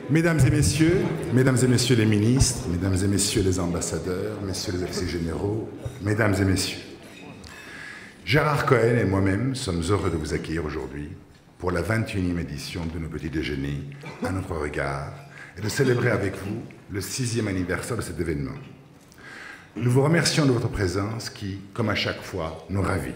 Mesdames et messieurs les ministres, mesdames et messieurs les ambassadeurs, messieurs les officiers généraux, mesdames et messieurs, Gérard Cohen et moi-même sommes heureux de vous accueillir aujourd'hui pour la 21e édition de nos petits déjeuners à notre regard et de célébrer avec vous le 6e anniversaire de cet événement. Nous vous remercions de votre présence qui, comme à chaque fois, nous ravit.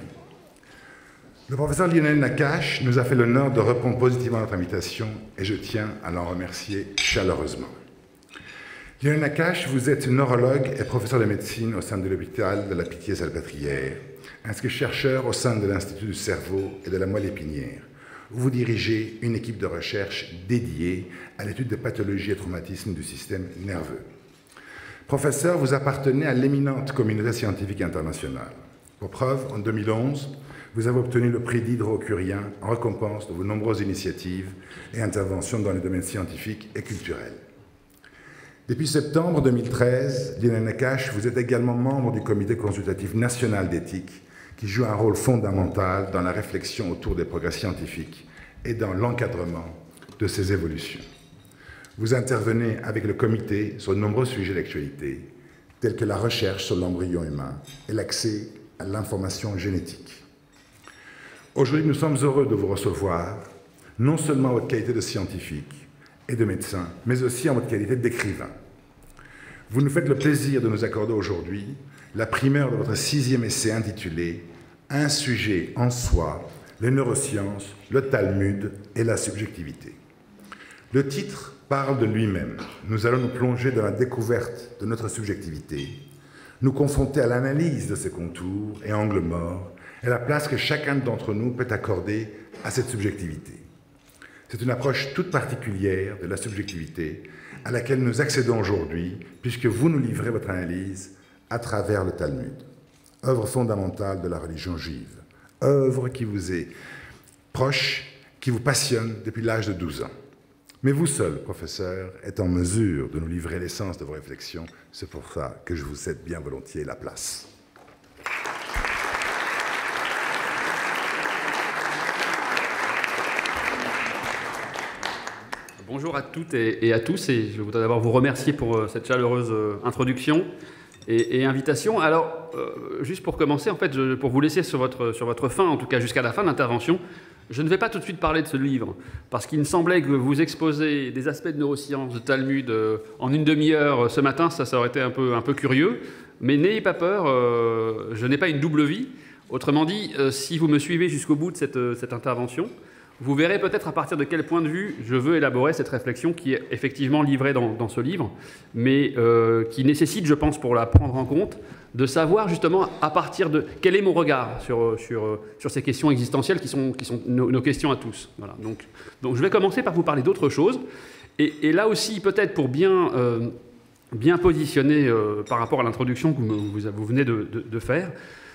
Le professeur Lionel Nakache nous a fait l'honneur de répondre positivement à notre invitation et je tiens à l'en remercier chaleureusement. Lionel Nakache, vous êtes neurologue et professeur de médecine au sein de l'hôpital de la Pitié-Salpêtrière, ainsi que chercheur au sein de l'Institut du cerveau et de la moelle épinière, où vous dirigez une équipe de recherche dédiée à l'étude des pathologies et traumatismes du système nerveux. Professeur, vous appartenez à l'éminente communauté scientifique internationale. Pour preuve, en 2011, vous avez obtenu le prix d'Hydro-Curien en récompense de vos nombreuses initiatives et interventions dans les domaines scientifiques et culturels. Depuis septembre 2013, Lionel Nakache, vous êtes également membre du Comité consultatif national d'éthique qui joue un rôle fondamental dans la réflexion autour des progrès scientifiques et dans l'encadrement de ces évolutions. Vous intervenez avec le comité sur de nombreux sujets d'actualité, tels que la recherche sur l'embryon humain et l'accès à l'information génétique. Aujourd'hui, nous sommes heureux de vous recevoir, non seulement en votre qualité de scientifique et de médecin, mais aussi en votre qualité d'écrivain. Vous nous faites le plaisir de nous accorder aujourd'hui la primeur de votre 6e essai intitulé « Un sujet en soi, les neurosciences, le Talmud et la subjectivité ». Le titre parle de lui-même. Nous allons nous plonger dans la découverte de notre subjectivité, nous confronter à l'analyse de ses contours et angles morts, et la place que chacun d'entre nous peut accorder à cette subjectivité. C'est une approche toute particulière de la subjectivité à laquelle nous accédons aujourd'hui, puisque vous nous livrez votre analyse à travers le Talmud, œuvre fondamentale de la religion juive, œuvre qui vous est proche, qui vous passionne depuis l'âge de 12 ans. Mais vous seul, professeur, êtes en mesure de nous livrer l'essence de vos réflexions. C'est pour ça que je vous cède bien volontiers la place. Bonjour à toutes et à tous, et je voudrais d'abord vous remercier pour cette chaleureuse introduction et invitation. Alors, juste pour commencer, en fait, pour vous laisser sur votre fin, en tout cas jusqu'à la fin de l'intervention, je ne vais pas tout de suite parler de ce livre, parce qu'il me semblait que vous exposer des aspects de neurosciences, de Talmud, en une demi-heure ce matin, ça aurait été un peu curieux, mais n'ayez pas peur, je n'ai pas une double vie. Autrement dit, si vous me suivez jusqu'au bout de cette intervention, vous verrez peut-être à partir de quel point de vue je veux élaborer cette réflexion qui est effectivement livrée dans ce livre, mais qui nécessite, je pense, pour la prendre en compte, de savoir justement à partir de quel est mon regard sur ces questions existentielles qui sont nos questions à tous. Voilà. Donc je vais commencer par vous parler d'autre chose, et là aussi peut-être pour bien positionner par rapport à l'introduction que vous venez de faire.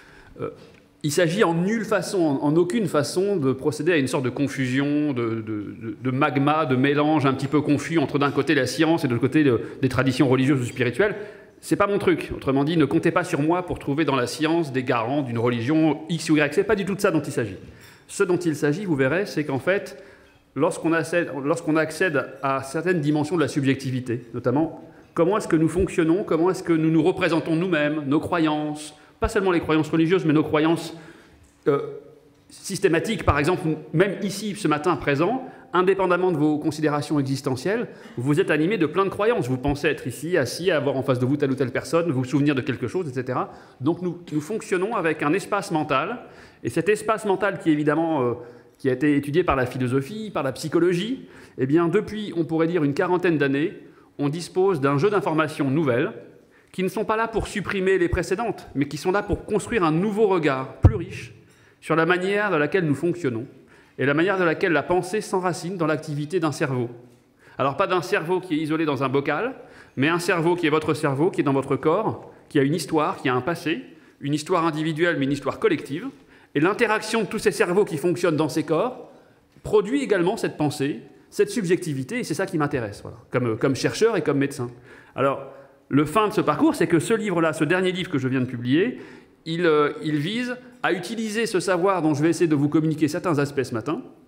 Il s'agit en nulle façon, en aucune façon, de procéder à une sorte de confusion, de magma, de mélange un petit peu confus entre d'un côté la science et de l'autre côté des traditions religieuses ou spirituelles. C'est pas mon truc. Autrement dit, ne comptez pas sur moi pour trouver dans la science des garants d'une religion X ou Y. C'est pas du tout de ça dont il s'agit. Ce dont il s'agit, vous verrez, c'est qu'en fait, lorsqu'on accède à certaines dimensions de la subjectivité, notamment, comment est-ce que nous fonctionnons, comment est-ce que nous nous représentons nous-mêmes, nos croyances, pas seulement les croyances religieuses, mais nos croyances systématiques. Par exemple, même ici, ce matin présent, indépendamment de vos considérations existentielles, vous êtes animé de plein de croyances. Vous pensez être ici, assis, avoir en face de vous telle ou telle personne, vous souvenir de quelque chose, etc. Donc nous fonctionnons avec un espace mental, et cet espace mental qui, évidemment, qui a été étudié par la philosophie, par la psychologie, eh bien, depuis, on pourrait dire, une quarantaine d'années, on dispose d'un jeu d'informations nouvelles, qui ne sont pas là pour supprimer les précédentes, mais qui sont là pour construire un nouveau regard plus riche sur la manière de laquelle nous fonctionnons et la manière de laquelle la pensée s'enracine dans l'activité d'un cerveau. Alors pas d'un cerveau qui est isolé dans un bocal, mais un cerveau qui est votre cerveau, qui est dans votre corps, qui a une histoire, qui a un passé, une histoire individuelle mais une histoire collective, et l'interaction de tous ces cerveaux qui fonctionnent dans ces corps produit également cette pensée, cette subjectivité, et c'est ça qui m'intéresse, voilà, comme chercheur et comme médecin. Alors, le fin de ce parcours, c'est que ce livre-là, ce dernier livre que je viens de publier, il vise à utiliser ce savoir dont je vais essayer de vous communiquer certains aspects ce matin,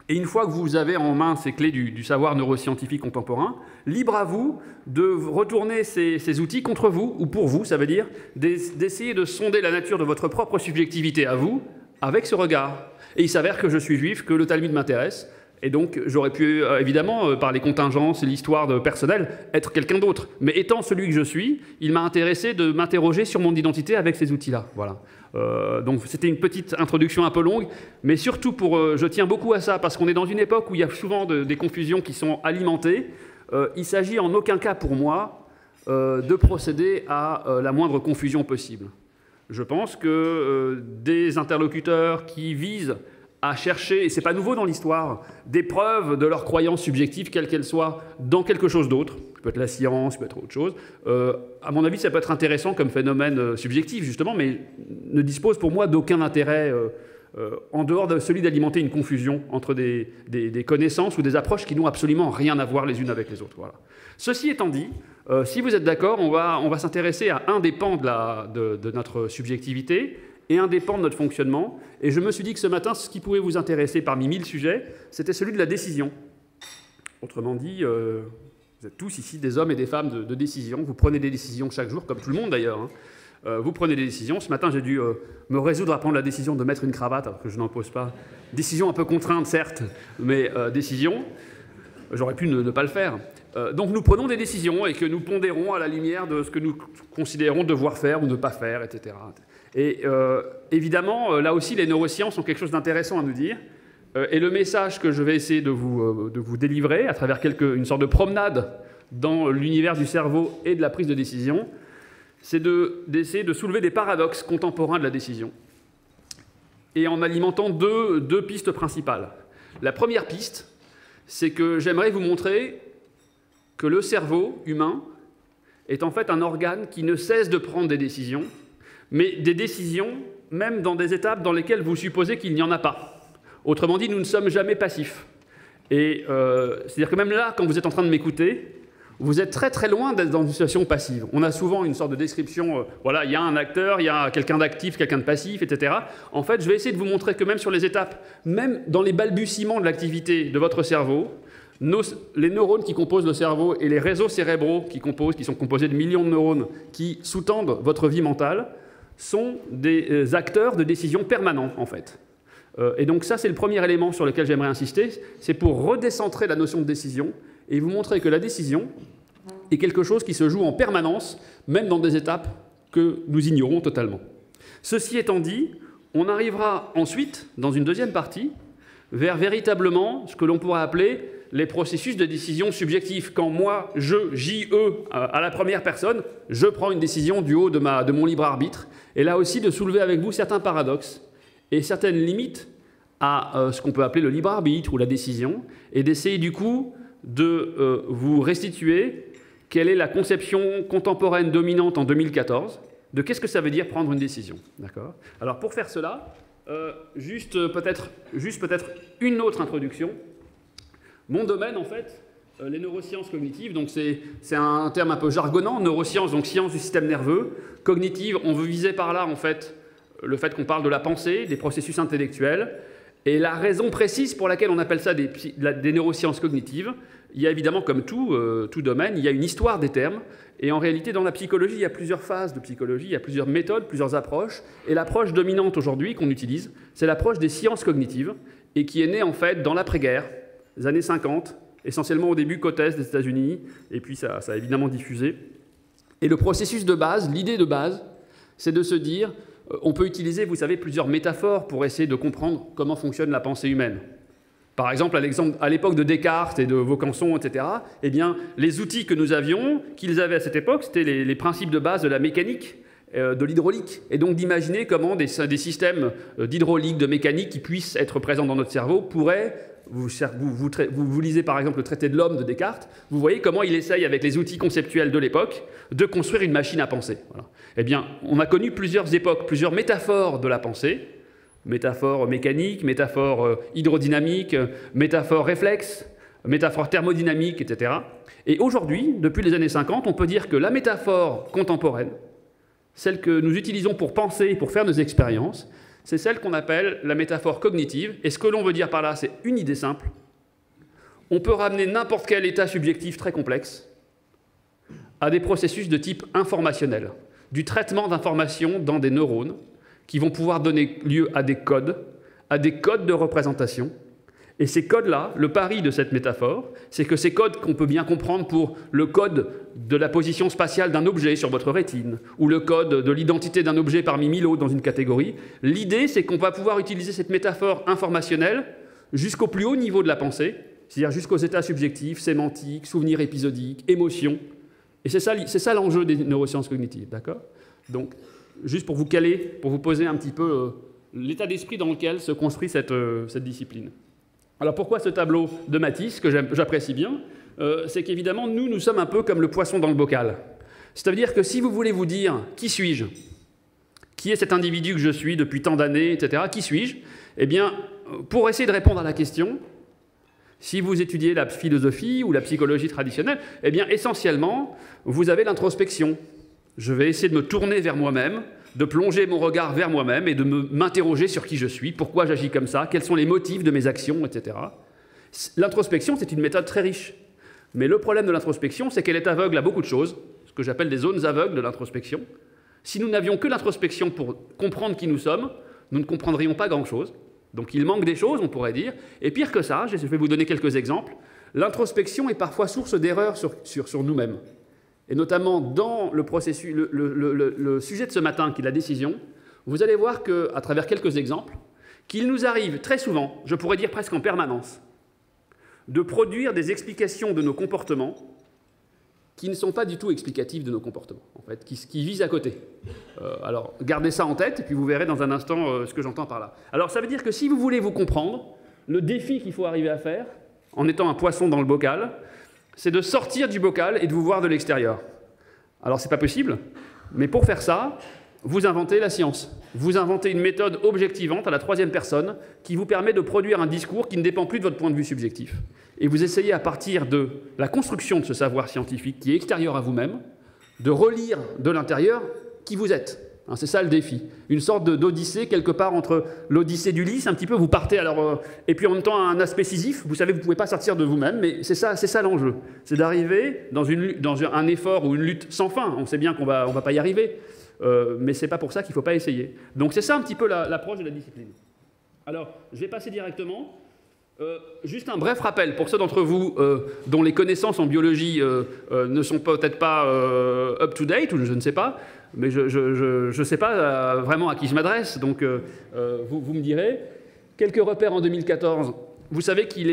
Et une fois que vous avez en main ces clés du savoir neuroscientifique contemporain, libre à vous de retourner ces outils contre vous, ou pour vous, ça veut dire d'essayer de sonder la nature de votre propre subjectivité à vous, avec ce regard. Et il s'avère que je suis juif, que le Talmud m'intéresse, et donc j'aurais pu, évidemment, par les contingences et l'histoire personnelle, être quelqu'un d'autre. Mais étant celui que je suis, il m'a intéressé de m'interroger sur mon identité avec ces outils-là. Voilà. Donc c'était une petite introduction un peu longue, mais surtout je tiens beaucoup à ça, parce qu'on est dans une époque où il y a souvent des confusions qui sont alimentées. Il s'agit en aucun cas pour moi de procéder à la moindre confusion possible. Je pense que des interlocuteurs qui visent à chercher, et ce n'est pas nouveau dans l'histoire, des preuves de leurs croyances subjectives, quelles qu'elles soient, dans quelque chose d'autre, ça peut être la science, ça peut être autre chose, à mon avis, ça peut être intéressant comme phénomène subjectif, justement, mais ne dispose pour moi d'aucun intérêt en dehors de celui d'alimenter une confusion entre des connaissances ou des approches qui n'ont absolument rien à voir les unes avec les autres. Voilà. Ceci étant dit, si vous êtes d'accord, on va s'intéresser à un des pans de notre subjectivité et un des pans de notre fonctionnement. Et je me suis dit que ce matin, ce qui pouvait vous intéresser parmi 1000 sujets, c'était celui de la décision. Autrement dit, vous êtes tous ici des hommes et des femmes de décision. Vous prenez des décisions chaque jour, comme tout le monde d'ailleurs. Hein. Vous prenez des décisions. Ce matin, j'ai dû me résoudre à prendre la décision de mettre une cravate, alors que je n'en pose pas. Décision un peu contrainte, certes, mais décision. J'aurais pu ne pas le faire. Donc nous prenons des décisions et que nous pondérons à la lumière de ce que nous considérons devoir faire ou ne pas faire, etc. Et évidemment, là aussi, les neurosciences ont quelque chose d'intéressant à nous dire. Et le message que je vais essayer de vous délivrer à travers une sorte de promenade dans l'univers du cerveau et de la prise de décision, c'est d'essayer de soulever des paradoxes contemporains de la décision. Et en alimentant deux pistes principales. La première piste, c'est que j'aimerais vous montrer que le cerveau humain est en fait un organe qui ne cesse de prendre des décisions, mais des décisions même dans des étapes dans lesquelles vous supposez qu'il n'y en a pas. Autrement dit, nous ne sommes jamais passifs. Et c'est-à-dire que même là, quand vous êtes en train de m'écouter, vous êtes très très loin d'être dans une situation passive. On a souvent une sorte de description, voilà, il y a un acteur, il y a quelqu'un d'actif, quelqu'un de passif, etc. En fait, je vais essayer de vous montrer que même sur les étapes, même dans les balbutiements de l'activité de votre cerveau, les neurones qui composent le cerveau et les réseaux cérébraux qui sont composés de millions de neurones qui sous-tendent votre vie mentale, sont des acteurs de décision permanents, en fait. Et donc ça, c'est le premier élément sur lequel j'aimerais insister, c'est pour redécentrer la notion de décision et vous montrer que la décision est quelque chose qui se joue en permanence, même dans des étapes que nous ignorons totalement. Ceci étant dit, on arrivera ensuite, dans une deuxième partie, vers véritablement ce que l'on pourrait appeler les processus de décision subjectifs. Quand moi, J-E, à la première personne, je prends une décision du haut de mon libre arbitre, et là aussi de soulever avec vous certains paradoxes et certaines limites à ce qu'on peut appeler le libre arbitre ou la décision, et d'essayer du coup de vous restituer quelle est la conception contemporaine dominante en 2014 de qu'est-ce que ça veut dire prendre une décision. D'accord ? Alors pour faire cela, juste peut-être une autre introduction. Mon domaine, en fait, les neurosciences cognitives, donc c'est un terme un peu jargonnant, neurosciences, donc science du système nerveux, cognitive, on veut viser par là, en fait, le fait qu'on parle de la pensée, des processus intellectuels, et la raison précise pour laquelle on appelle ça des neurosciences cognitives, il y a évidemment, comme tout domaine, il y a une histoire des termes, et en réalité, dans la psychologie, il y a plusieurs phases de psychologie, il y a plusieurs méthodes, plusieurs approches, et l'approche dominante aujourd'hui qu'on utilise, c'est l'approche des sciences cognitives, et qui est née, en fait, dans l'après-guerre, les années 50, essentiellement au début côte est des États-Unis, et puis ça a évidemment diffusé. Et le processus de base, l'idée de base, c'est de se dire, on peut utiliser, vous savez, plusieurs métaphores pour essayer de comprendre comment fonctionne la pensée humaine. Par exemple, à l'époque de Descartes et de Vaucanson, etc., eh bien, les outils que nous avions, qu'ils avaient à cette époque, c'était les principes de base de la mécanique, de l'hydraulique, et donc d'imaginer comment des systèmes d'hydraulique, de mécanique qui puissent être présents dans notre cerveau pourraient. Vous lisez par exemple le traité de l'homme de Descartes, vous voyez comment il essaye avec les outils conceptuels de l'époque de construire une machine à penser. Voilà. Eh bien, on a connu plusieurs époques, plusieurs métaphores de la pensée, métaphore mécanique, métaphore hydrodynamique, métaphore réflexe, métaphore thermodynamique, etc. Et aujourd'hui, depuis les années 50, on peut dire que la métaphore contemporaine, celle que nous utilisons pour penser et pour faire nos expériences, c'est celle qu'on appelle la métaphore cognitive. Et ce que l'on veut dire par là, c'est une idée simple. On peut ramener n'importe quel état subjectif très complexe à des processus de type informationnel, du traitement d'informations dans des neurones qui vont pouvoir donner lieu à des codes de représentation. Et ces codes-là, le pari de cette métaphore, c'est que ces codes qu'on peut bien comprendre pour le code de la position spatiale d'un objet sur votre rétine, ou le code de l'identité d'un objet parmi 1000 autres dans une catégorie, l'idée c'est qu'on va pouvoir utiliser cette métaphore informationnelle jusqu'au plus haut niveau de la pensée, c'est-à-dire jusqu'aux états subjectifs, sémantiques, souvenirs épisodiques, émotions. Et c'est ça l'enjeu des neurosciences cognitives, d'accord? Donc, juste pour vous caler, pour vous poser un petit peu l'état d'esprit dans lequel se construit cette discipline. Alors pourquoi ce tableau de Matisse, que j'apprécie bien, c'est qu'évidemment, nous sommes un peu comme le poisson dans le bocal. C'est-à-dire que si vous voulez vous dire « qui suis-je » ? Qui est cet individu que je suis depuis tant d'années, etc. Qui suis-je? Eh bien, pour essayer de répondre à la question, si vous étudiez la philosophie ou la psychologie traditionnelle, eh bien, essentiellement, vous avez l'introspection. Je vais essayer de me tourner vers moi-même, de plonger mon regard vers moi-même et de m'interroger sur qui je suis, pourquoi j'agis comme ça, quels sont les motifs de mes actions, etc. L'introspection, c'est une méthode très riche. Mais le problème de l'introspection, c'est qu'elle est aveugle à beaucoup de choses, ce que j'appelle des zones aveugles de l'introspection. Si nous n'avions que l'introspection pour comprendre qui nous sommes, nous ne comprendrions pas grand-chose. Donc il manque des choses, on pourrait dire. Et pire que ça, je vais vous donner quelques exemples, l'introspection est parfois source d'erreurs sur nous-mêmes. Et notamment dans le processus, le sujet de ce matin, qui est la décision, vous allez voir qu'à travers quelques exemples, qu'il nous arrive très souvent, je pourrais dire presque en permanence, de produire des explications de nos comportements qui ne sont pas du tout explicatifs de nos comportements, en fait, qui visent à côté. Alors, gardez ça en tête, et puis vous verrez dans un instant ce que j'entends par là. Alors, ça veut dire que si vous voulez vous comprendre, le défi qu'il faut arriver à faire, en étant un poisson dans le bocal, c'est de sortir du bocal et de vous voir de l'extérieur. Alors, c'est pas possible, mais pour faire ça, vous inventez la science. Vous inventez une méthode objectivante à la troisième personne qui vous permet de produire un discours qui ne dépend plus de votre point de vue subjectif. Et vous essayez à partir de la construction de ce savoir scientifique qui est extérieur à vous-même, de relire de l'intérieur qui vous êtes. Hein, c'est ça le défi. Une sorte d'odyssée quelque part entre l'odyssée d'Ulysse, un petit peu, vous partez alors, et puis en même temps un aspect Sisyphe, vous savez que vous ne pouvez pas sortir de vous-même, mais c'est ça l'enjeu. C'est d'arriver dans un effort ou une lutte sans fin. On sait bien qu'on va pas y arriver, mais ce n'est pas pour ça qu'il ne faut pas essayer. Donc c'est ça un petit peu l'approche de la discipline. Alors, je vais passer directement. Juste un bref rappel pour ceux d'entre vous dont les connaissances en biologie ne sont peut-être pas up-to-date, ou je ne sais pas, mais je ne sais pas vraiment à qui je m'adresse, donc vous me direz. Quelques repères en 2014. Vous savez qu'il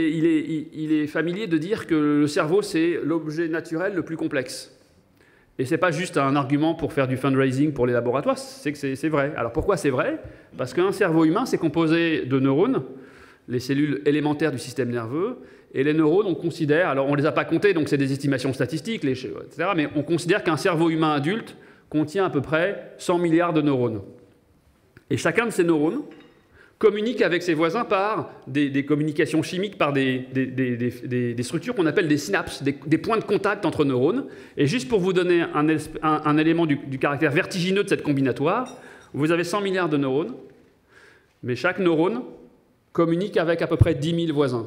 est familier de dire que le cerveau, c'est l'objet naturel le plus complexe. Et ce n'est pas juste un argument pour faire du fundraising pour les laboratoires, c'est que c'est vrai. Alors pourquoi c'est vrai? Parce qu'un cerveau humain, c'est composé de neurones, les cellules élémentaires du système nerveux, et les neurones, on considère, alors on ne les a pas comptés, donc c'est des estimations statistiques, etc., mais on considère qu'un cerveau humain adulte contient à peu près 100 milliards de neurones. Et chacun de ces neurones communique avec ses voisins par des communications chimiques, par des structures qu'on appelle des synapses, des points de contact entre neurones. Et juste pour vous donner un élément du caractère vertigineux de cette combinatoire, vous avez 100 milliards de neurones, mais chaque neurone communique avec à peu près 10 000 voisins.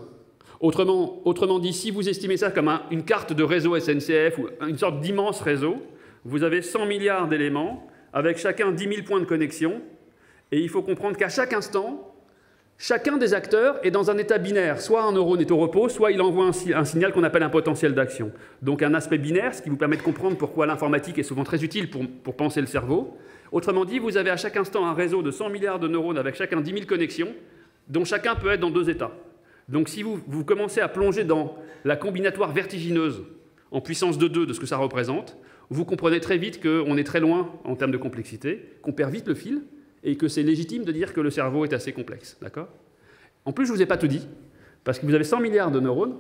Autrement dit, si vous estimez ça comme une carte de réseau SNCF ou une sorte d'immense réseau, vous avez 100 milliards d'éléments avec chacun 10 000 points de connexion. Et il faut comprendre qu'à chaque instant, chacun des acteurs est dans un état binaire. Soit un neurone est au repos, soit il envoie un signal qu'on appelle un potentiel d'action. Donc un aspect binaire, ce qui vous permet de comprendre pourquoi l'informatique est souvent très utile pour penser le cerveau. Autrement dit, vous avez à chaque instant un réseau de 100 milliards de neurones avec chacun 10 000 connexions, dont chacun peut être dans deux états. Donc si vous commencez à plonger dans la combinatoire vertigineuse en puissance de 2 de ce que ça représente, vous comprenez très vite qu'on est très loin en termes de complexité, qu'on perd vite le fil, et que c'est légitime de dire que le cerveau est assez complexe. D'accord ? En plus, je ne vous ai pas tout dit, parce que vous avez 100 milliards de neurones,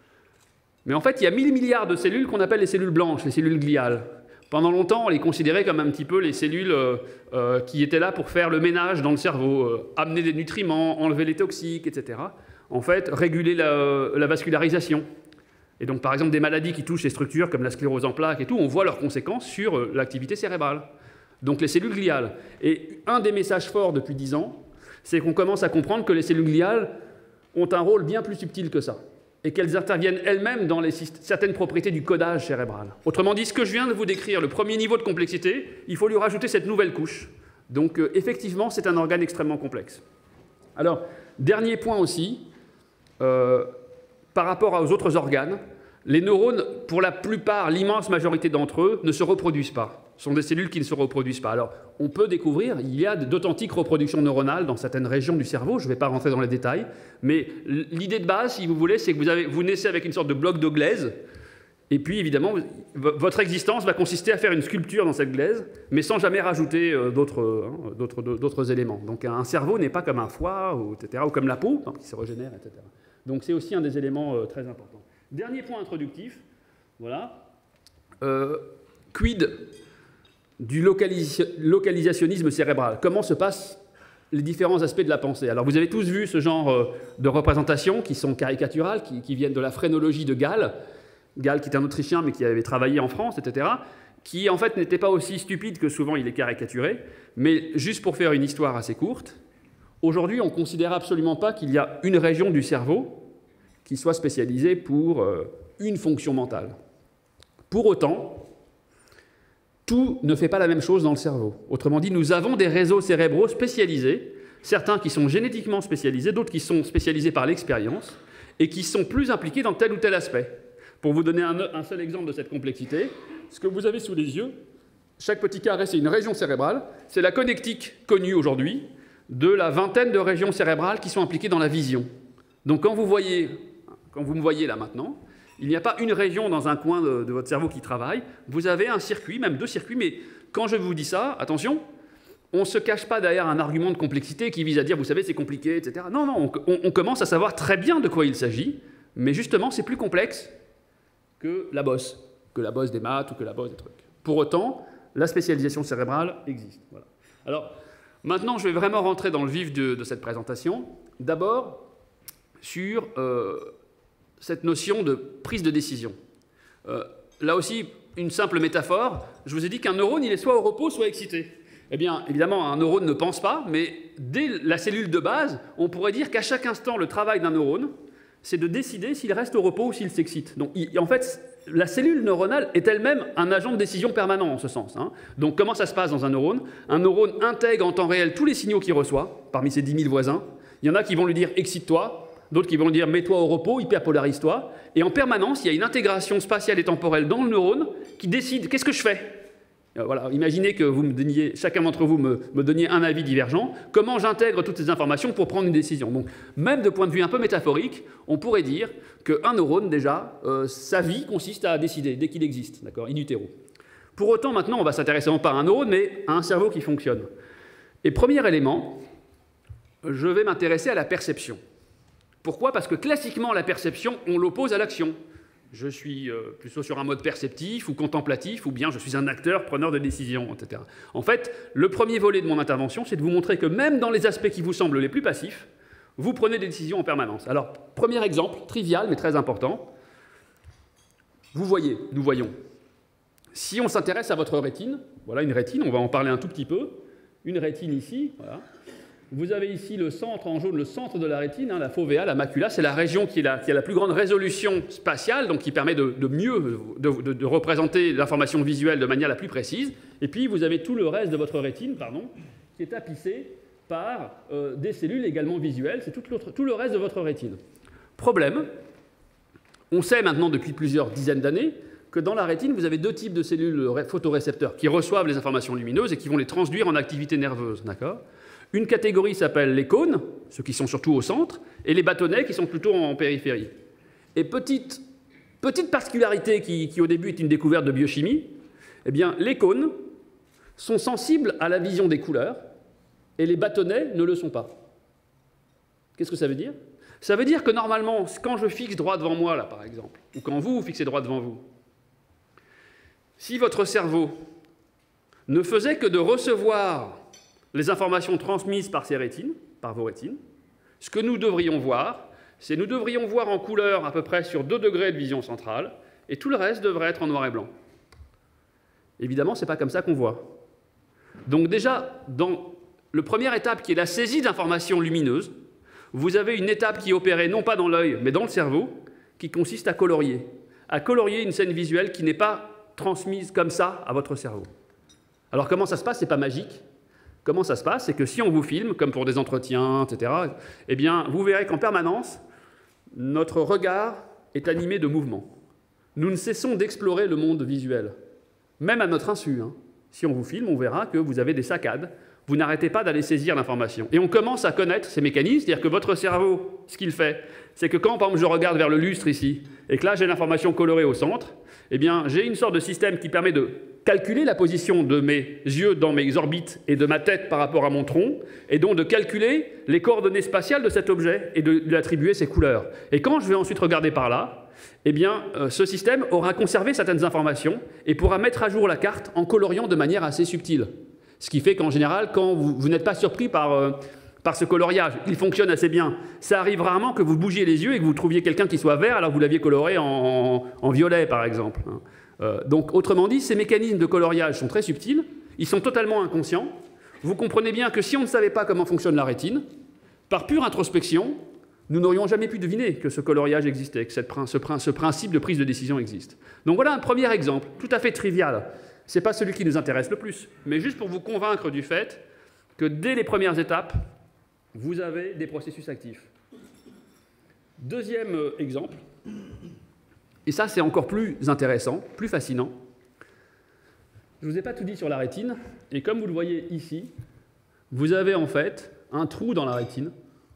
mais en fait, il y a 1000 milliards de cellules qu'on appelle les cellules blanches, les cellules gliales. Pendant longtemps, on les considérait comme un petit peu les cellules qui étaient là pour faire le ménage dans le cerveau, amener des nutriments, enlever les toxiques, etc. En fait, réguler la vascularisation. Et donc, par exemple, des maladies qui touchent les structures comme la sclérose en plaques et tout, on voit leurs conséquences sur l'activité cérébrale. Donc, les cellules gliales. Et un des messages forts depuis 10 ans, c'est qu'on commence à comprendre que les cellules gliales ont un rôle bien plus subtil que ça, et qu'elles interviennent elles-mêmes dans certaines propriétés du codage cérébral. Autrement dit, ce que je viens de vous décrire, le premier niveau de complexité, il faut lui rajouter cette nouvelle couche. Donc effectivement, c'est un organe extrêmement complexe. Alors, dernier point aussi, par rapport aux autres organes, les neurones, pour la plupart, l'immense majorité d'entre eux, ne se reproduisent pas. Ce sont des cellules qui ne se reproduisent pas. Alors, on peut découvrir, il y a d'authentiques reproductions neuronales dans certaines régions du cerveau, je ne vais pas rentrer dans les détails, mais l'idée de base, si vous voulez, c'est que vous naissez avec une sorte de bloc de glaise, et puis évidemment, votre existence va consister à faire une sculpture dans cette glaise, mais sans jamais rajouter d'autres éléments. Donc un cerveau n'est pas comme un foie, etc., ou comme la peau, qui se régénère, etc. Donc c'est aussi un des éléments très importants. Dernier point introductif, voilà. Quid du localisationnisme cérébral? Comment se passent les différents aspects de la pensée? Alors vous avez tous vu ce genre de représentations qui sont caricaturales, qui viennent de la phrénologie de Gall, qui est un Autrichien mais qui avait travaillé en France, etc., qui en fait n'était pas aussi stupide que souvent il est caricaturé, mais juste pour faire une histoire assez courte, aujourd'hui on ne considère absolument pas qu'il y a une région du cerveau qui soit spécialisée pour une fonction mentale. Pour autant, tout ne fait pas la même chose dans le cerveau. Autrement dit, nous avons des réseaux cérébraux spécialisés, certains qui sont génétiquement spécialisés, d'autres qui sont spécialisés par l'expérience, et qui sont plus impliqués dans tel ou tel aspect. Pour vous donner un seul exemple de cette complexité, ce que vous avez sous les yeux, chaque petit carré, c'est une région cérébrale, c'est la connectique connue aujourd'hui de la vingtaine de régions cérébrales qui sont impliquées dans la vision. Donc quand vous me voyez là maintenant, il n'y a pas une région dans un coin de votre cerveau qui travaille, vous avez un circuit, même deux circuits, mais quand je vous dis ça, attention, on ne se cache pas derrière un argument de complexité qui vise à dire, vous savez, c'est compliqué, etc. Non, non, on commence à savoir très bien de quoi il s'agit, mais justement, c'est plus complexe que la bosse des maths ou que la bosse des trucs. Pour autant, la spécialisation cérébrale existe. Voilà. Alors, maintenant, je vais vraiment rentrer dans le vif de cette présentation. D'abord, sur cette notion de prise de décision. Là aussi, une simple métaphore. Je vous ai dit qu'un neurone, il est soit au repos, soit excité. Eh bien, évidemment, un neurone ne pense pas, mais dès la cellule de base, on pourrait dire qu'à chaque instant, le travail d'un neurone, c'est de décider s'il reste au repos ou s'il s'excite. Donc, en fait, la cellule neuronale est elle-même un agent de décision permanent en ce sens. Hein. Donc, comment ça se passe dans un neurone? Un neurone intègre en temps réel tous les signaux qu'il reçoit, parmi ses 10 000 voisins. Il y en a qui vont lui dire « excite-toi », d'autres qui vont lui dire « mets-toi au repos, hyperpolarise-toi ». Et en permanence, il y a une intégration spatiale et temporelle dans le neurone qui décide « qu'est-ce que je fais ?» Voilà, imaginez que vous me donniez, chacun d'entre vous me donniez un avis divergent. Comment j'intègre toutes ces informations pour prendre une décision? Donc, même de point de vue un peu métaphorique, on pourrait dire qu'un neurone, déjà, sa vie consiste à décider dès qu'il existe, d'accord, in utero. Pour autant, maintenant, on va s'intéresser non pas à un neurone, mais à un cerveau qui fonctionne. Et premier élément, je vais m'intéresser à la perception. Pourquoi? Parce que classiquement, la perception, on l'oppose à l'action. Je suis plutôt sur un mode perceptif ou contemplatif, ou bien je suis un acteur, preneur de décision, etc. En fait, le premier volet de mon intervention, c'est de vous montrer que même dans les aspects qui vous semblent les plus passifs, vous prenez des décisions en permanence. Alors, premier exemple, trivial mais très important. Vous voyez, nous voyons. Si on s'intéresse à votre rétine, voilà une rétine, on va en parler un tout petit peu. Une rétine ici, voilà. Vous avez ici le centre en jaune, le centre de la rétine, hein, la fovea, la macula, c'est la région qui a la plus grande résolution spatiale, donc qui permet de mieux de représenter l'information visuelle de manière la plus précise. Et puis vous avez tout le reste de votre rétine, pardon, qui est tapissé par des cellules également visuelles, c'est tout le reste de votre rétine. Problème, on sait maintenant depuis plusieurs dizaines d'années que dans la rétine, vous avez deux types de cellules photorécepteurs qui reçoivent les informations lumineuses et qui vont les transduire en activité nerveuse, d'accord ? Une catégorie s'appelle les cônes, ceux qui sont surtout au centre, et les bâtonnets qui sont plutôt en périphérie. Et petite particularité qui au début est une découverte de biochimie, eh bien les cônes sont sensibles à la vision des couleurs et les bâtonnets ne le sont pas. Qu'est-ce que ça veut dire? Ça veut dire que normalement, quand je fixe droit devant moi, là par exemple, ou quand vous fixez droit devant vous, si votre cerveau ne faisait que de recevoir les informations transmises par ces rétines, par vos rétines, ce que nous devrions voir, c'est nous devrions voir en couleur à peu près sur 2 degrés de vision centrale, et tout le reste devrait être en noir et blanc. Évidemment, ce n'est pas comme ça qu'on voit. Donc déjà, dans la première étape qui est la saisie d'informations lumineuses, vous avez une étape qui est opérée non pas dans l'œil, mais dans le cerveau, qui consiste à colorier une scène visuelle qui n'est pas transmise comme ça à votre cerveau. Alors comment ça se passe? C'est pas magique. Comment ça se passe? C'est que si on vous filme, comme pour des entretiens, etc., eh bien, vous verrez qu'en permanence, notre regard est animé de mouvements. Nous ne cessons d'explorer le monde visuel, même à notre insu. Si on vous filme, on verra que vous avez des saccades. Vous n'arrêtez pas d'aller saisir l'information. Et on commence à connaître ces mécanismes, c'est-à-dire que votre cerveau, ce qu'il fait, c'est que quand, par exemple, je regarde vers le lustre ici, et que là, j'ai l'information colorée au centre, eh bien, j'ai une sorte de système qui permet de calculer la position de mes yeux dans mes orbites et de ma tête par rapport à mon tronc, et donc de calculer les coordonnées spatiales de cet objet et de lui attribuer ses couleurs. Et quand je vais ensuite regarder par là, eh bien, ce système aura conservé certaines informations et pourra mettre à jour la carte en coloriant de manière assez subtile. Ce qui fait qu'en général, quand vous n'êtes pas surpris par ce coloriage, il fonctionne assez bien. Ça arrive rarement que vous bougiez les yeux et que vous trouviez quelqu'un qui soit vert alors que vous l'aviez coloré en violet, par exemple. Donc, autrement dit, ces mécanismes de coloriage sont très subtils, ils sont totalement inconscients. Vous comprenez bien que si on ne savait pas comment fonctionne la rétine, par pure introspection, nous n'aurions jamais pu deviner que ce coloriage existait, que ce principe de prise de décision existe. Donc voilà un premier exemple, tout à fait trivial. Ce n'est pas celui qui nous intéresse le plus, mais juste pour vous convaincre du fait que dès les premières étapes, vous avez des processus actifs. Deuxième exemple, et ça c'est encore plus intéressant, plus fascinant. Je ne vous ai pas tout dit sur la rétine, et comme vous le voyez ici, vous avez en fait un trou dans la rétine.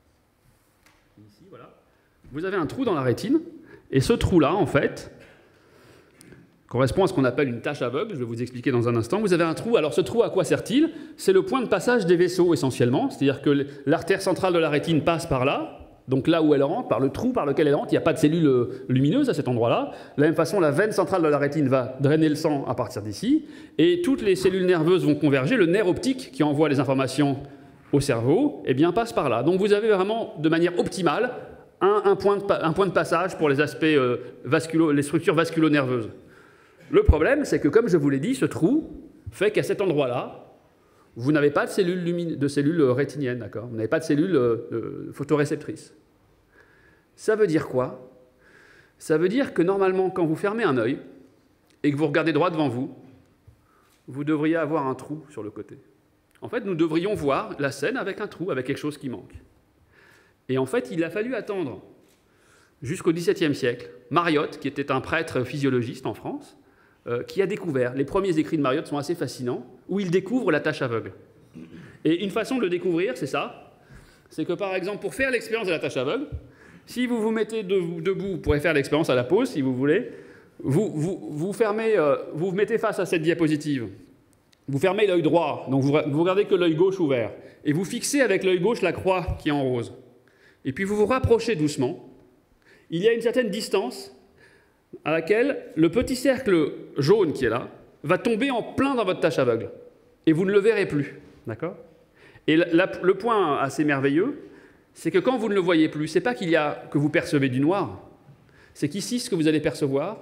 Ici, voilà. Vous avez un trou dans la rétine, et ce trou-là, en fait, correspond à ce qu'on appelle une tache aveugle, je vais vous expliquer dans un instant. Vous avez un trou, alors ce trou, à quoi sert-il? C'est le point de passage des vaisseaux essentiellement, c'est-à-dire que l'artère centrale de la rétine passe par là, donc là où elle rentre, par le trou par lequel elle rentre, il n'y a pas de cellules lumineuses à cet endroit-là. De la même façon, la veine centrale de la rétine va drainer le sang à partir d'ici, et toutes les cellules nerveuses vont converger, le nerf optique qui envoie les informations au cerveau, eh bien, passe par là. Donc vous avez vraiment, de manière optimale, un point de passage pour les aspects les structures vasculo-nerveuses. Le problème, c'est que, comme je vous l'ai dit, ce trou fait qu'à cet endroit-là, vous n'avez pas de cellules rétiniennes, d'accord? Vous n'avez pas de cellules photoréceptrices. Ça veut dire quoi? Ça veut dire que, normalement, quand vous fermez un œil et que vous regardez droit devant vous, vous devriez avoir un trou sur le côté. En fait, nous devrions voir la scène avec un trou, avec quelque chose qui manque. Et en fait, il a fallu attendre jusqu'au XVIIe siècle Mariotte, qui était un prêtre physiologiste en France, qui a découvert, les premiers écrits de Mariotte sont assez fascinants, où il découvre la tache aveugle. Et une façon de le découvrir, c'est ça, c'est que par exemple, pour faire l'expérience de la tache aveugle, si vous vous mettez debout, vous pourrez faire l'expérience à la pause, si vous voulez, vous vous mettez face à cette diapositive, vous fermez l'œil droit, donc vous regardez que l'œil gauche ouvert, et vous fixez avec l'œil gauche la croix qui est en rose. Et puis vous vous rapprochez doucement, il y a une certaine distance à laquelle le petit cercle jaune qui est là va tomber en plein dans votre tache aveugle. Et vous ne le verrez plus. D'accord? Et le point assez merveilleux, c'est que quand vous ne le voyez plus, ce n'est pas que vous percevez du noir. C'est qu'ici, ce que vous allez percevoir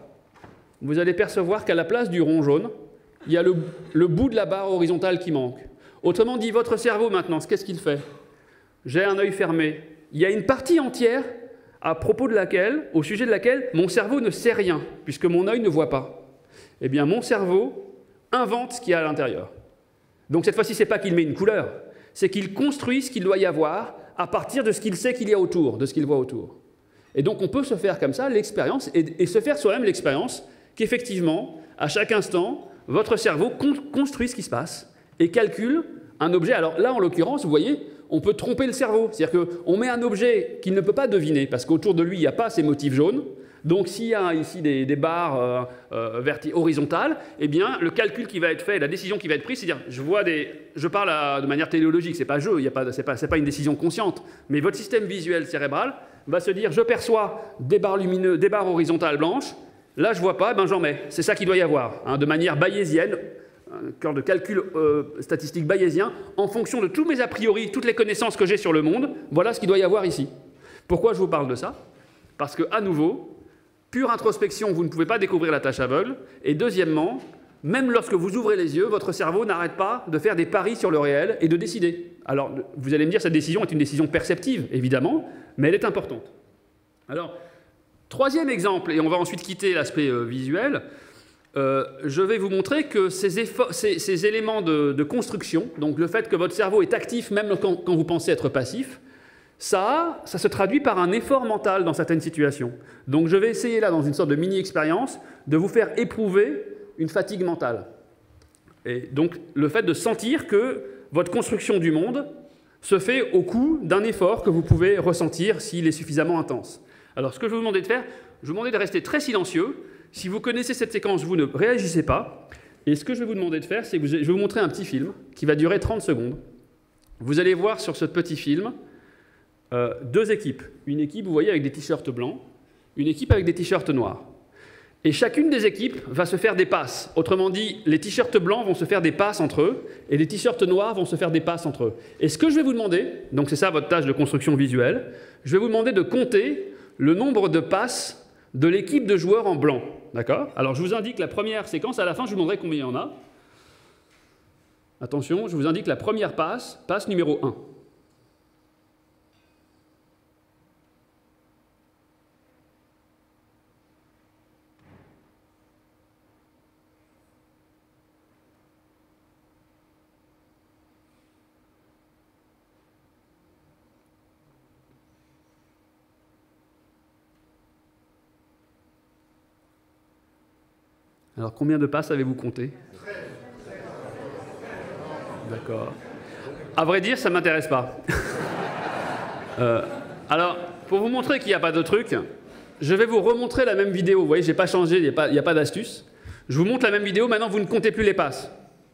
qu'à la place du rond jaune, il y a le bout de la barre horizontale qui manque. Autrement dit, votre cerveau maintenant, qu'est-ce qu'il fait? J'ai un œil fermé. Il y a une partie entière à propos de laquelle, au sujet de laquelle, mon cerveau ne sait rien, puisque mon œil ne voit pas. Eh bien, mon cerveau invente ce qu'il y a à l'intérieur. Donc cette fois-ci, ce n'est pas qu'il met une couleur, c'est qu'il construit ce qu'il doit y avoir à partir de ce qu'il sait qu'il y a autour, de ce qu'il voit autour. Et donc on peut se faire comme ça l'expérience, et se faire soi-même l'expérience qu'effectivement, à chaque instant, votre cerveau construit ce qui se passe et calcule un objet. Alors là, en l'occurrence, vous voyez, on peut tromper le cerveau. C'est-à-dire qu'on met un objet qu'il ne peut pas deviner, parce qu'autour de lui, il n'y a pas ces motifs jaunes. Donc s'il y a ici des barres horizontales, eh bien, le calcul qui va être fait, la décision qui va être prise, c'est-à-dire, je parle de manière téléologique, c'est pas jeu, c'est pas une décision consciente, mais votre système visuel cérébral va se dire, je perçois des barres lumineuses, des barres horizontales blanches, là je vois pas, ben j'en mets. C'est ça qu'il doit y avoir, hein, de manière bayésienne, un corps de calcul statistique bayésien, en fonction de tous mes a priori, toutes les connaissances que j'ai sur le monde, voilà ce qu'il doit y avoir ici. Pourquoi je vous parle de ça? Parce que, à nouveau, pure introspection, vous ne pouvez pas découvrir la tache aveugle. Et deuxièmement, même lorsque vous ouvrez les yeux, votre cerveau n'arrête pas de faire des paris sur le réel et de décider. Alors, vous allez me dire, cette décision est une décision perceptive, évidemment, mais elle est importante. Alors, troisième exemple, et on va ensuite quitter l'aspect visuel, je vais vous montrer que ces éléments de construction, donc le fait que votre cerveau est actif même quand vous pensez être passif, ça se traduit par un effort mental dans certaines situations. Donc je vais essayer là, dans une sorte de mini-expérience, de vous faire éprouver une fatigue mentale. Et donc le fait de sentir que votre construction du monde se fait au coût d'un effort que vous pouvez ressentir s'il est suffisamment intense. Alors ce que je vais vous demander de faire, je vais vous demander de rester très silencieux. Si vous connaissez cette séquence, vous ne réagissez pas. Et ce que je vais vous demander de faire, c'est que je vais vous montrer un petit film qui va durer 30 secondes. Vous allez voir sur ce petit film deux équipes. Une équipe, vous voyez, avec des t-shirts blancs, une équipe avec des t-shirts noirs. Et chacune des équipes va se faire des passes. Autrement dit, les t-shirts blancs vont se faire des passes entre eux, et les t-shirts noirs vont se faire des passes entre eux. Et ce que je vais vous demander, donc c'est ça votre tâche de construction visuelle, je vais vous demander de compter le nombre de passes de l'équipe de joueurs en blanc. D'accord? Alors je vous indique la première séquence, à la fin je vous demanderai combien il y en a. Attention, je vous indique la première passe, passe numéro 1. Alors, combien de passes avez-vous compté? D'accord. À vrai dire, ça ne m'intéresse pas. Alors, pour vous montrer qu'il n'y a pas de truc, je vais vous remontrer la même vidéo. Vous voyez, je n'ai pas changé, il n'y a pas d'astuce. Je vous montre la même vidéo, maintenant vous ne comptez plus les passes.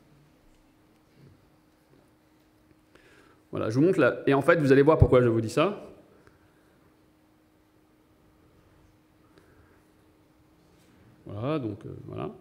Voilà, je vous montre là. Et en fait, vous allez voir pourquoi je vous dis ça. Voilà, donc voilà.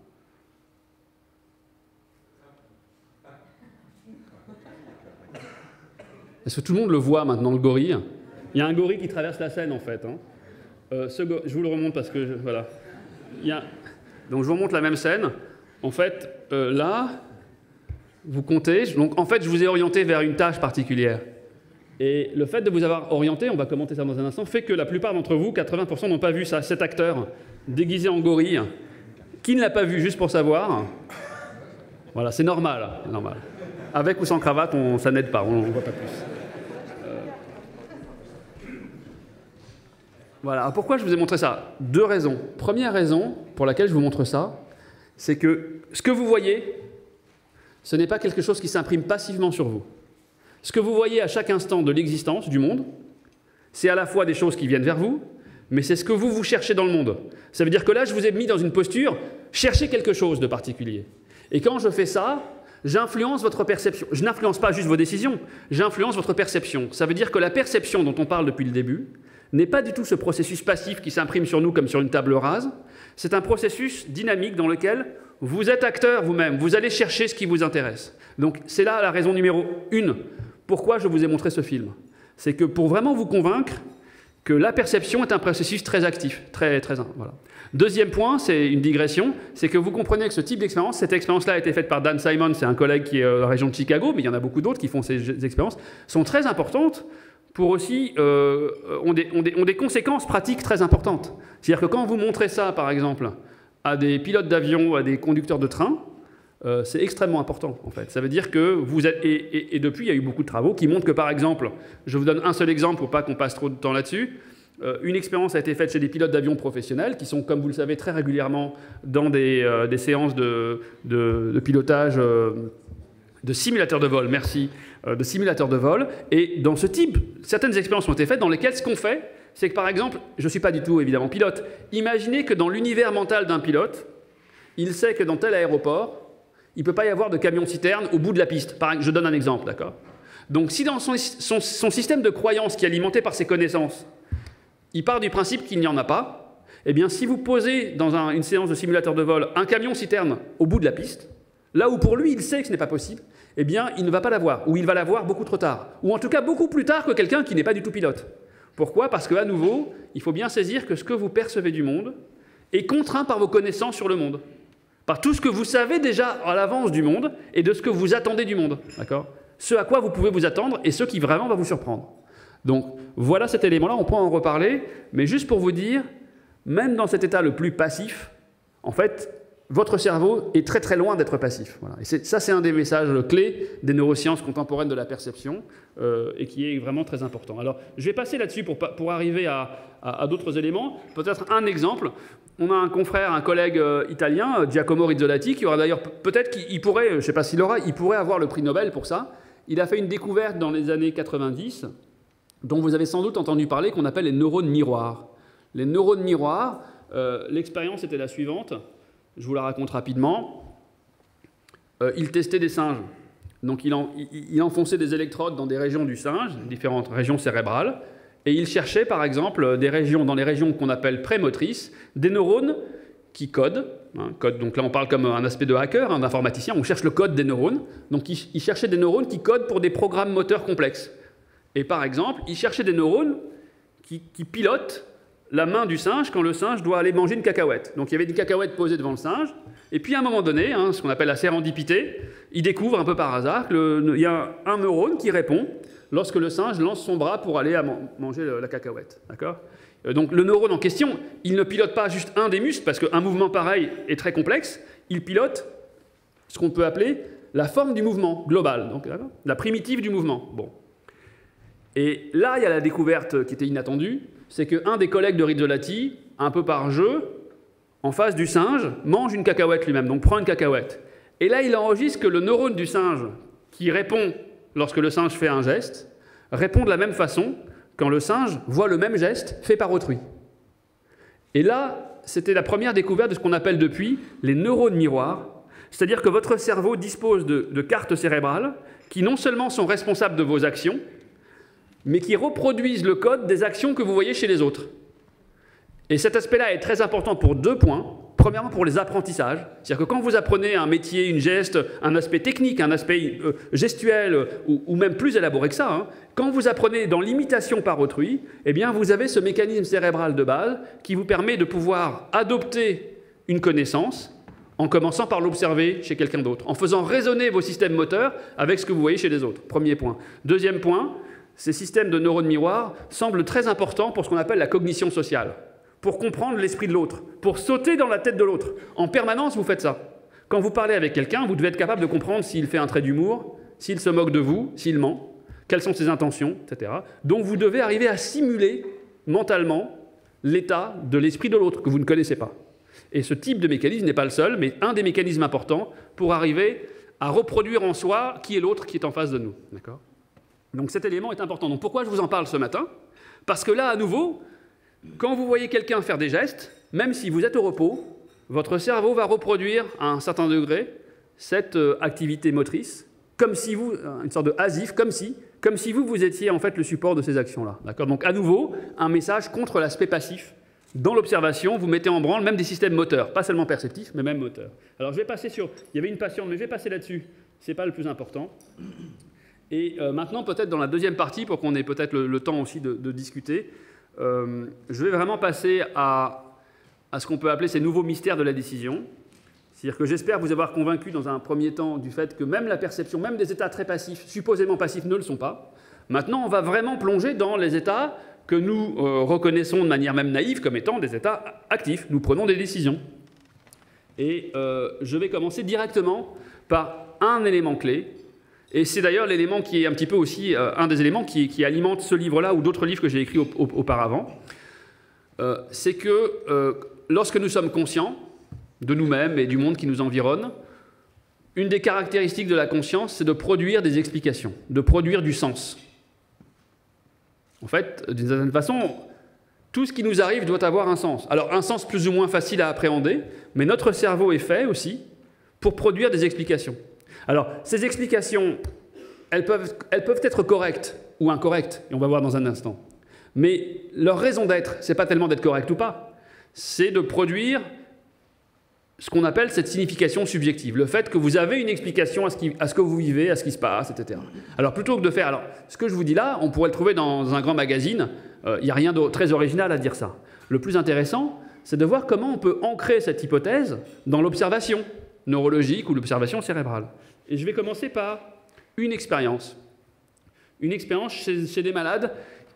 Est-ce que tout le monde le voit maintenant, le gorille? Il y a un gorille qui traverse la scène en fait. Hein. Je vous le remonte parce que... voilà. Donc je vous remonte la même scène. En fait, là, vous comptez. Donc en fait, je vous ai orienté vers une tâche particulière. Et le fait de vous avoir orienté, on va commenter ça dans un instant, fait que la plupart d'entre vous, 80%, n'ont pas vu ça, cet acteur déguisé en gorille. Qui ne l'a pas vu, juste pour savoir? Voilà, c'est normal, c'est normal. Avec ou sans cravate, ça n'aide pas, on ne voit pas plus. Voilà, alors pourquoi je vous ai montré ça? Deux raisons. Première raison pour laquelle je vous montre ça, c'est que ce que vous voyez, ce n'est pas quelque chose qui s'imprime passivement sur vous. Ce que vous voyez à chaque instant de l'existence du monde, c'est à la fois des choses qui viennent vers vous, mais c'est ce que vous cherchez dans le monde. Ça veut dire que là, je vous ai mis dans une posture, cherchez quelque chose de particulier. Et quand je fais ça, j'influence votre perception. Je n'influence pas juste vos décisions, j'influence votre perception. Ça veut dire que la perception dont on parle depuis le début n'est pas du tout ce processus passif qui s'imprime sur nous comme sur une table rase. C'est un processus dynamique dans lequel vous êtes acteur vous-même, vous allez chercher ce qui vous intéresse. Donc c'est là la raison numéro 1. Pourquoi je vous ai montré ce film? C'est que pour vraiment vous convaincre que la perception est un processus très actif, très voilà. Deuxième point, c'est une digression, c'est que vous comprenez que ce type d'expérience, cette expérience-là a été faite par Dan Simon, c'est un collègue qui est dans la région de Chicago, mais il y en a beaucoup d'autres qui font ces expériences, sont très importantes pour aussi, ont des conséquences pratiques très importantes. C'est-à-dire que quand vous montrez ça, par exemple, à des pilotes d'avion, à des conducteurs de train, c'est extrêmement important, en fait. Ça veut dire que vous êtes... Et depuis, il y a eu beaucoup de travaux qui montrent que, par exemple, je vous donne un seul exemple pour pas qu'on passe trop de temps là-dessus, une expérience a été faite chez des pilotes d'avion professionnels qui sont, comme vous le savez, très régulièrement dans des séances de pilotage, de simulateurs de vol, merci, de simulateurs de vol. Et dans ce type, certaines expériences ont été faites dans lesquelles ce qu'on fait, c'est que, par exemple, je ne suis pas du tout, évidemment, pilote, imaginez que dans l'univers mental d'un pilote, il sait que dans tel aéroport, il ne peut pas y avoir de camion-citerne au bout de la piste. Je donne un exemple, d'accord? Donc si dans son système de croyance qui est alimenté par ses connaissances, il part du principe qu'il n'y en a pas, eh bien si vous posez dans une séance de simulateur de vol un camion-citerne au bout de la piste, là où pour lui il sait que ce n'est pas possible, eh bien il ne va pas l'avoir, ou il va l'avoir beaucoup trop tard, ou en tout cas beaucoup plus tard que quelqu'un qui n'est pas du tout pilote. Pourquoi? Parce qu'à nouveau, il faut bien saisir que ce que vous percevez du monde est contraint par vos connaissances sur le monde. par tout ce que vous savez déjà à l'avance du monde et de ce que vous attendez du monde. D'accord ? Ce à quoi vous pouvez vous attendre et ce qui vraiment va vous surprendre. Donc voilà cet élément-là, on pourra en reparler, mais juste pour vous dire, même dans cet état le plus passif, en fait, votre cerveau est très très loin d'être passif. Voilà. Et ça, c'est un des messages clés des neurosciences contemporaines de la perception et qui est vraiment très important. Alors, je vais passer là-dessus pour arriver à d'autres éléments. Peut-être un exemple. On a un confrère, un collègue italien, Giacomo Rizzolatti, qui aura d'ailleurs, peut-être qu'il pourrait, je ne sais pas s'il l'aura, il pourrait avoir le prix Nobel pour ça. Il a fait une découverte dans les années 90, dont vous avez sans doute entendu parler, qu'on appelle les neurones miroirs. Les neurones miroirs, l'expérience était la suivante. Je vous la raconte rapidement. Il testait des singes. Donc il enfonçait des électrodes dans des régions du singe, différentes régions cérébrales, et il cherchait par exemple dans les régions qu'on appelle prémotrices, des neurones qui codent. Donc là on parle comme un aspect de hacker, d'informaticien, on cherche le code des neurones. Donc il cherchait des neurones qui codent pour des programmes moteurs complexes. Et par exemple, il cherchait des neurones qui pilotent la main du singe quand le singe doit aller manger une cacahuète. Donc il y avait une cacahuète posée devant le singe, et puis à un moment donné, ce qu'on appelle la sérendipité, il découvre un peu par hasard qu'il y a un neurone qui répond lorsque le singe lance son bras pour aller manger la cacahuète. D'accord ? Donc le neurone en question, il ne pilote pas juste un des muscles, parce qu'un mouvement pareil est très complexe, il pilote ce qu'on peut appeler la forme du mouvement global, donc la primitive du mouvement. Bon. Et là, il y a la découverte qui était inattendue, c'est qu'un des collègues de Rizzolatti, un peu par jeu, en face du singe, mange une cacahuète lui-même, donc prend une cacahuète. Et là, il enregistre que le neurone du singe, qui répond lorsque le singe fait un geste, répond de la même façon quand le singe voit le même geste fait par autrui. Et là, c'était la première découverte de ce qu'on appelle depuis les neurones miroirs, c'est-à-dire que votre cerveau dispose de cartes cérébrales qui non seulement sont responsables de vos actions, mais qui reproduisent le code des actions que vous voyez chez les autres. Et cet aspect-là est très important pour deux points. Premièrement, pour les apprentissages. C'est-à-dire que quand vous apprenez un métier, une geste, un aspect technique, un aspect gestuel, ou même plus élaboré que ça, quand vous apprenez dans l'imitation par autrui, eh bien, vous avez ce mécanisme cérébral de base qui vous permet de pouvoir adopter une connaissance en commençant par l'observer chez quelqu'un d'autre, en faisant résonner vos systèmes moteurs avec ce que vous voyez chez les autres. Premier point. Deuxième point, ces systèmes de neurones miroirs semblent très importants pour ce qu'on appelle la cognition sociale, pour comprendre l'esprit de l'autre, pour sauter dans la tête de l'autre. En permanence, vous faites ça. Quand vous parlez avec quelqu'un, vous devez être capable de comprendre s'il fait un trait d'humour, s'il se moque de vous, s'il ment, quelles sont ses intentions, etc. Donc vous devez arriver à simuler mentalement l'état de l'esprit de l'autre que vous ne connaissez pas. Et ce type de mécanisme n'est pas le seul, mais un des mécanismes importants pour arriver à reproduire en soi qui est l'autre qui est en face de nous. D'accord ? Donc cet élément est important. Donc pourquoi je vous en parle ce matin ? Parce que là, à nouveau, quand vous voyez quelqu'un faire des gestes, même si vous êtes au repos, votre cerveau va reproduire à un certain degré cette activité motrice, comme si vous, une sorte de asif, comme si vous étiez en fait le support de ces actions-là. D'accord ? Donc à nouveau, un message contre l'aspect passif. Dans l'observation, vous mettez en branle même des systèmes moteurs, pas seulement perceptifs, mais même moteurs. Alors je vais passer sur... Il y avait une patiente, mais je vais passer là-dessus. Ce n'est pas le plus important. Et maintenant, peut-être dans la deuxième partie, pour qu'on ait peut-être le temps aussi de discuter, je vais vraiment passer à ce qu'on peut appeler ces nouveaux mystères de la décision. C'est-à-dire que j'espère vous avoir convaincu dans un premier temps du fait que même la perception, même des états très passifs, supposément passifs, ne le sont pas. Maintenant, on va vraiment plonger dans les états que nous reconnaissons de manière même naïve comme étant des états actifs. Nous prenons des décisions. Et je vais commencer directement par un élément clé. Et c'est d'ailleurs l'élément qui est un petit peu aussi un des éléments qui alimente ce livre-là ou d'autres livres que j'ai écrits auparavant. C'est que lorsque nous sommes conscients de nous-mêmes et du monde qui nous environne, une des caractéristiques de la conscience, c'est de produire des explications, de produire du sens. En fait, d'une certaine façon, tout ce qui nous arrive doit avoir un sens. Alors, un sens plus ou moins facile à appréhender, mais notre cerveau est fait aussi pour produire des explications. Alors, ces explications, elles peuvent être correctes ou incorrectes, et on va voir dans un instant. Mais leur raison d'être, c'est pas tellement d'être correct ou pas, c'est de produire ce qu'on appelle cette signification subjective, le fait que vous avez une explication à ce que vous vivez, à ce qui se passe, etc. Alors plutôt que de faire... Alors, ce que je vous dis là, on pourrait le trouver dans un grand magazine, il n'y a rien de très original à dire ça. Le plus intéressant, c'est de voir comment on peut ancrer cette hypothèse dans l'observation neurologique ou l'observation cérébrale. Et je vais commencer par une expérience. Une expérience chez des malades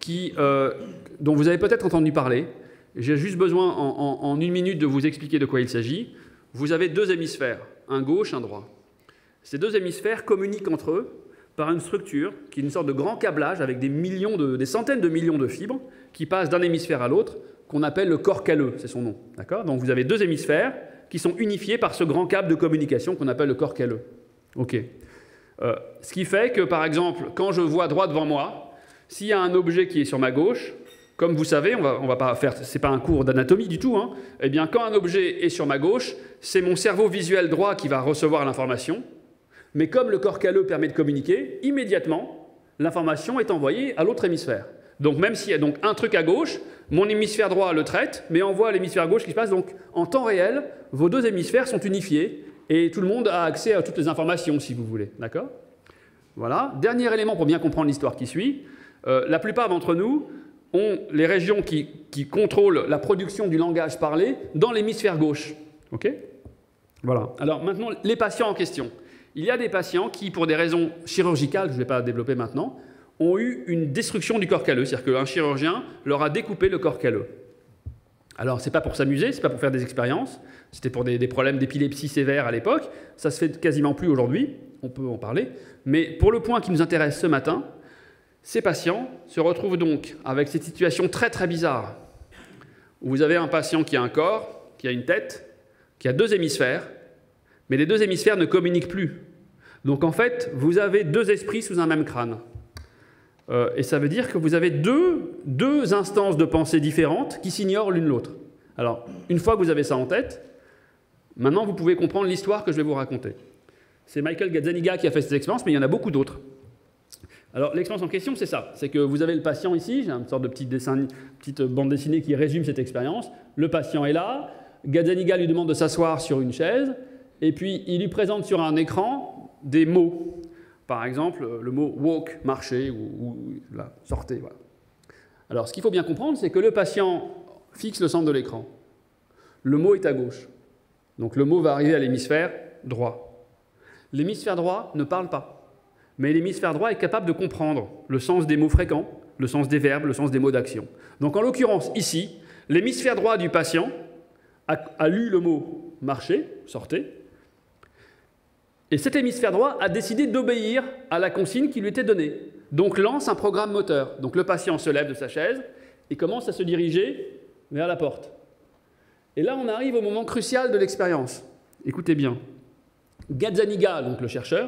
dont vous avez peut-être entendu parler. J'ai juste besoin en 1 minute de vous expliquer de quoi il s'agit. Vous avez 2 hémisphères, un gauche, un droit. Ces 2 hémisphères communiquent entre eux par une structure qui est une sorte de grand câblage avec des centaines de millions de fibres qui passent d'un hémisphère à l'autre, qu'on appelle le corps calleux, c'est son nom. D'accord ? Donc vous avez 2 hémisphères qui sont unifiés par ce grand câble de communication qu'on appelle le corps calleux. Ok. Ce qui fait que, par exemple, quand je vois droit devant moi, s'il y a un objet qui est sur ma gauche, comme vous savez, on va pas faire, c'est pas un cours d'anatomie du tout, hein, eh bien, quand un objet est sur ma gauche, c'est mon cerveau visuel droit qui va recevoir l'information, mais comme le corps calleux permet de communiquer, immédiatement, l'information est envoyée à l'autre hémisphère. Donc, même s'il y a donc un truc à gauche, mon hémisphère droit le traite, mais envoie à l'hémisphère gauche qui se passe. Donc, en temps réel, vos 2 hémisphères sont unifiés et tout le monde a accès à toutes les informations, si vous voulez. D'accord ? Voilà. Dernier élément pour bien comprendre l'histoire qui suit. La plupart d'entre nous ont les régions qui contrôlent la production du langage parlé dans l'hémisphère gauche. OK ? Voilà. Alors, maintenant, les patients en question. Il y a des patients qui, pour des raisons chirurgicales, que je ne vais pas développer maintenant, ont eu une destruction du corps calleux. C'est-à-dire qu'un chirurgien leur a découpé le corps calleux. Alors, ce n'est pas pour s'amuser, ce n'est pas pour faire des expériences. C'était pour des problèmes d'épilepsie sévère à l'époque. Ça se fait quasiment plus aujourd'hui. On peut en parler. Mais pour le point qui nous intéresse ce matin, ces patients se retrouvent donc avec cette situation très très bizarre. Où vous avez un patient qui a un corps, qui a une tête, qui a 2 hémisphères, mais les 2 hémisphères ne communiquent plus. Donc en fait, vous avez 2 esprits sous un même crâne. Et ça veut dire que vous avez deux instances de pensée différentes qui s'ignorent l'une l'autre. Alors, une fois que vous avez ça en tête, maintenant vous pouvez comprendre l'histoire que je vais vous raconter. C'est Michael Gazzaniga qui a fait cette expérience, mais il y en a beaucoup d'autres. Alors, l'expérience en question, c'est ça. C'est que vous avez le patient ici, j'ai une sorte de petite bande dessinée qui résume cette expérience. Le patient est là, Gazzaniga lui demande de s'asseoir sur une chaise, et puis il lui présente sur un écran des mots. Par exemple, le mot « walk », « marcher » ou là, « sortez ». Voilà. Alors, ce qu'il faut bien comprendre, c'est que le patient fixe le centre de l'écran. Le mot est à gauche. Donc, le mot va arriver à l'hémisphère droit. L'hémisphère droit ne parle pas. Mais l'hémisphère droit est capable de comprendre le sens des mots fréquents, le sens des verbes, le sens des mots d'action. Donc, en l'occurrence, ici, l'hémisphère droit du patient a lu le mot « marcher », « sortez », et cet hémisphère droit a décidé d'obéir à la consigne qui lui était donnée. Donc lance un programme moteur. Donc le patient se lève de sa chaise et commence à se diriger vers la porte. Et là, on arrive au moment crucial de l'expérience. Écoutez bien. Gazzaniga, donc le chercheur,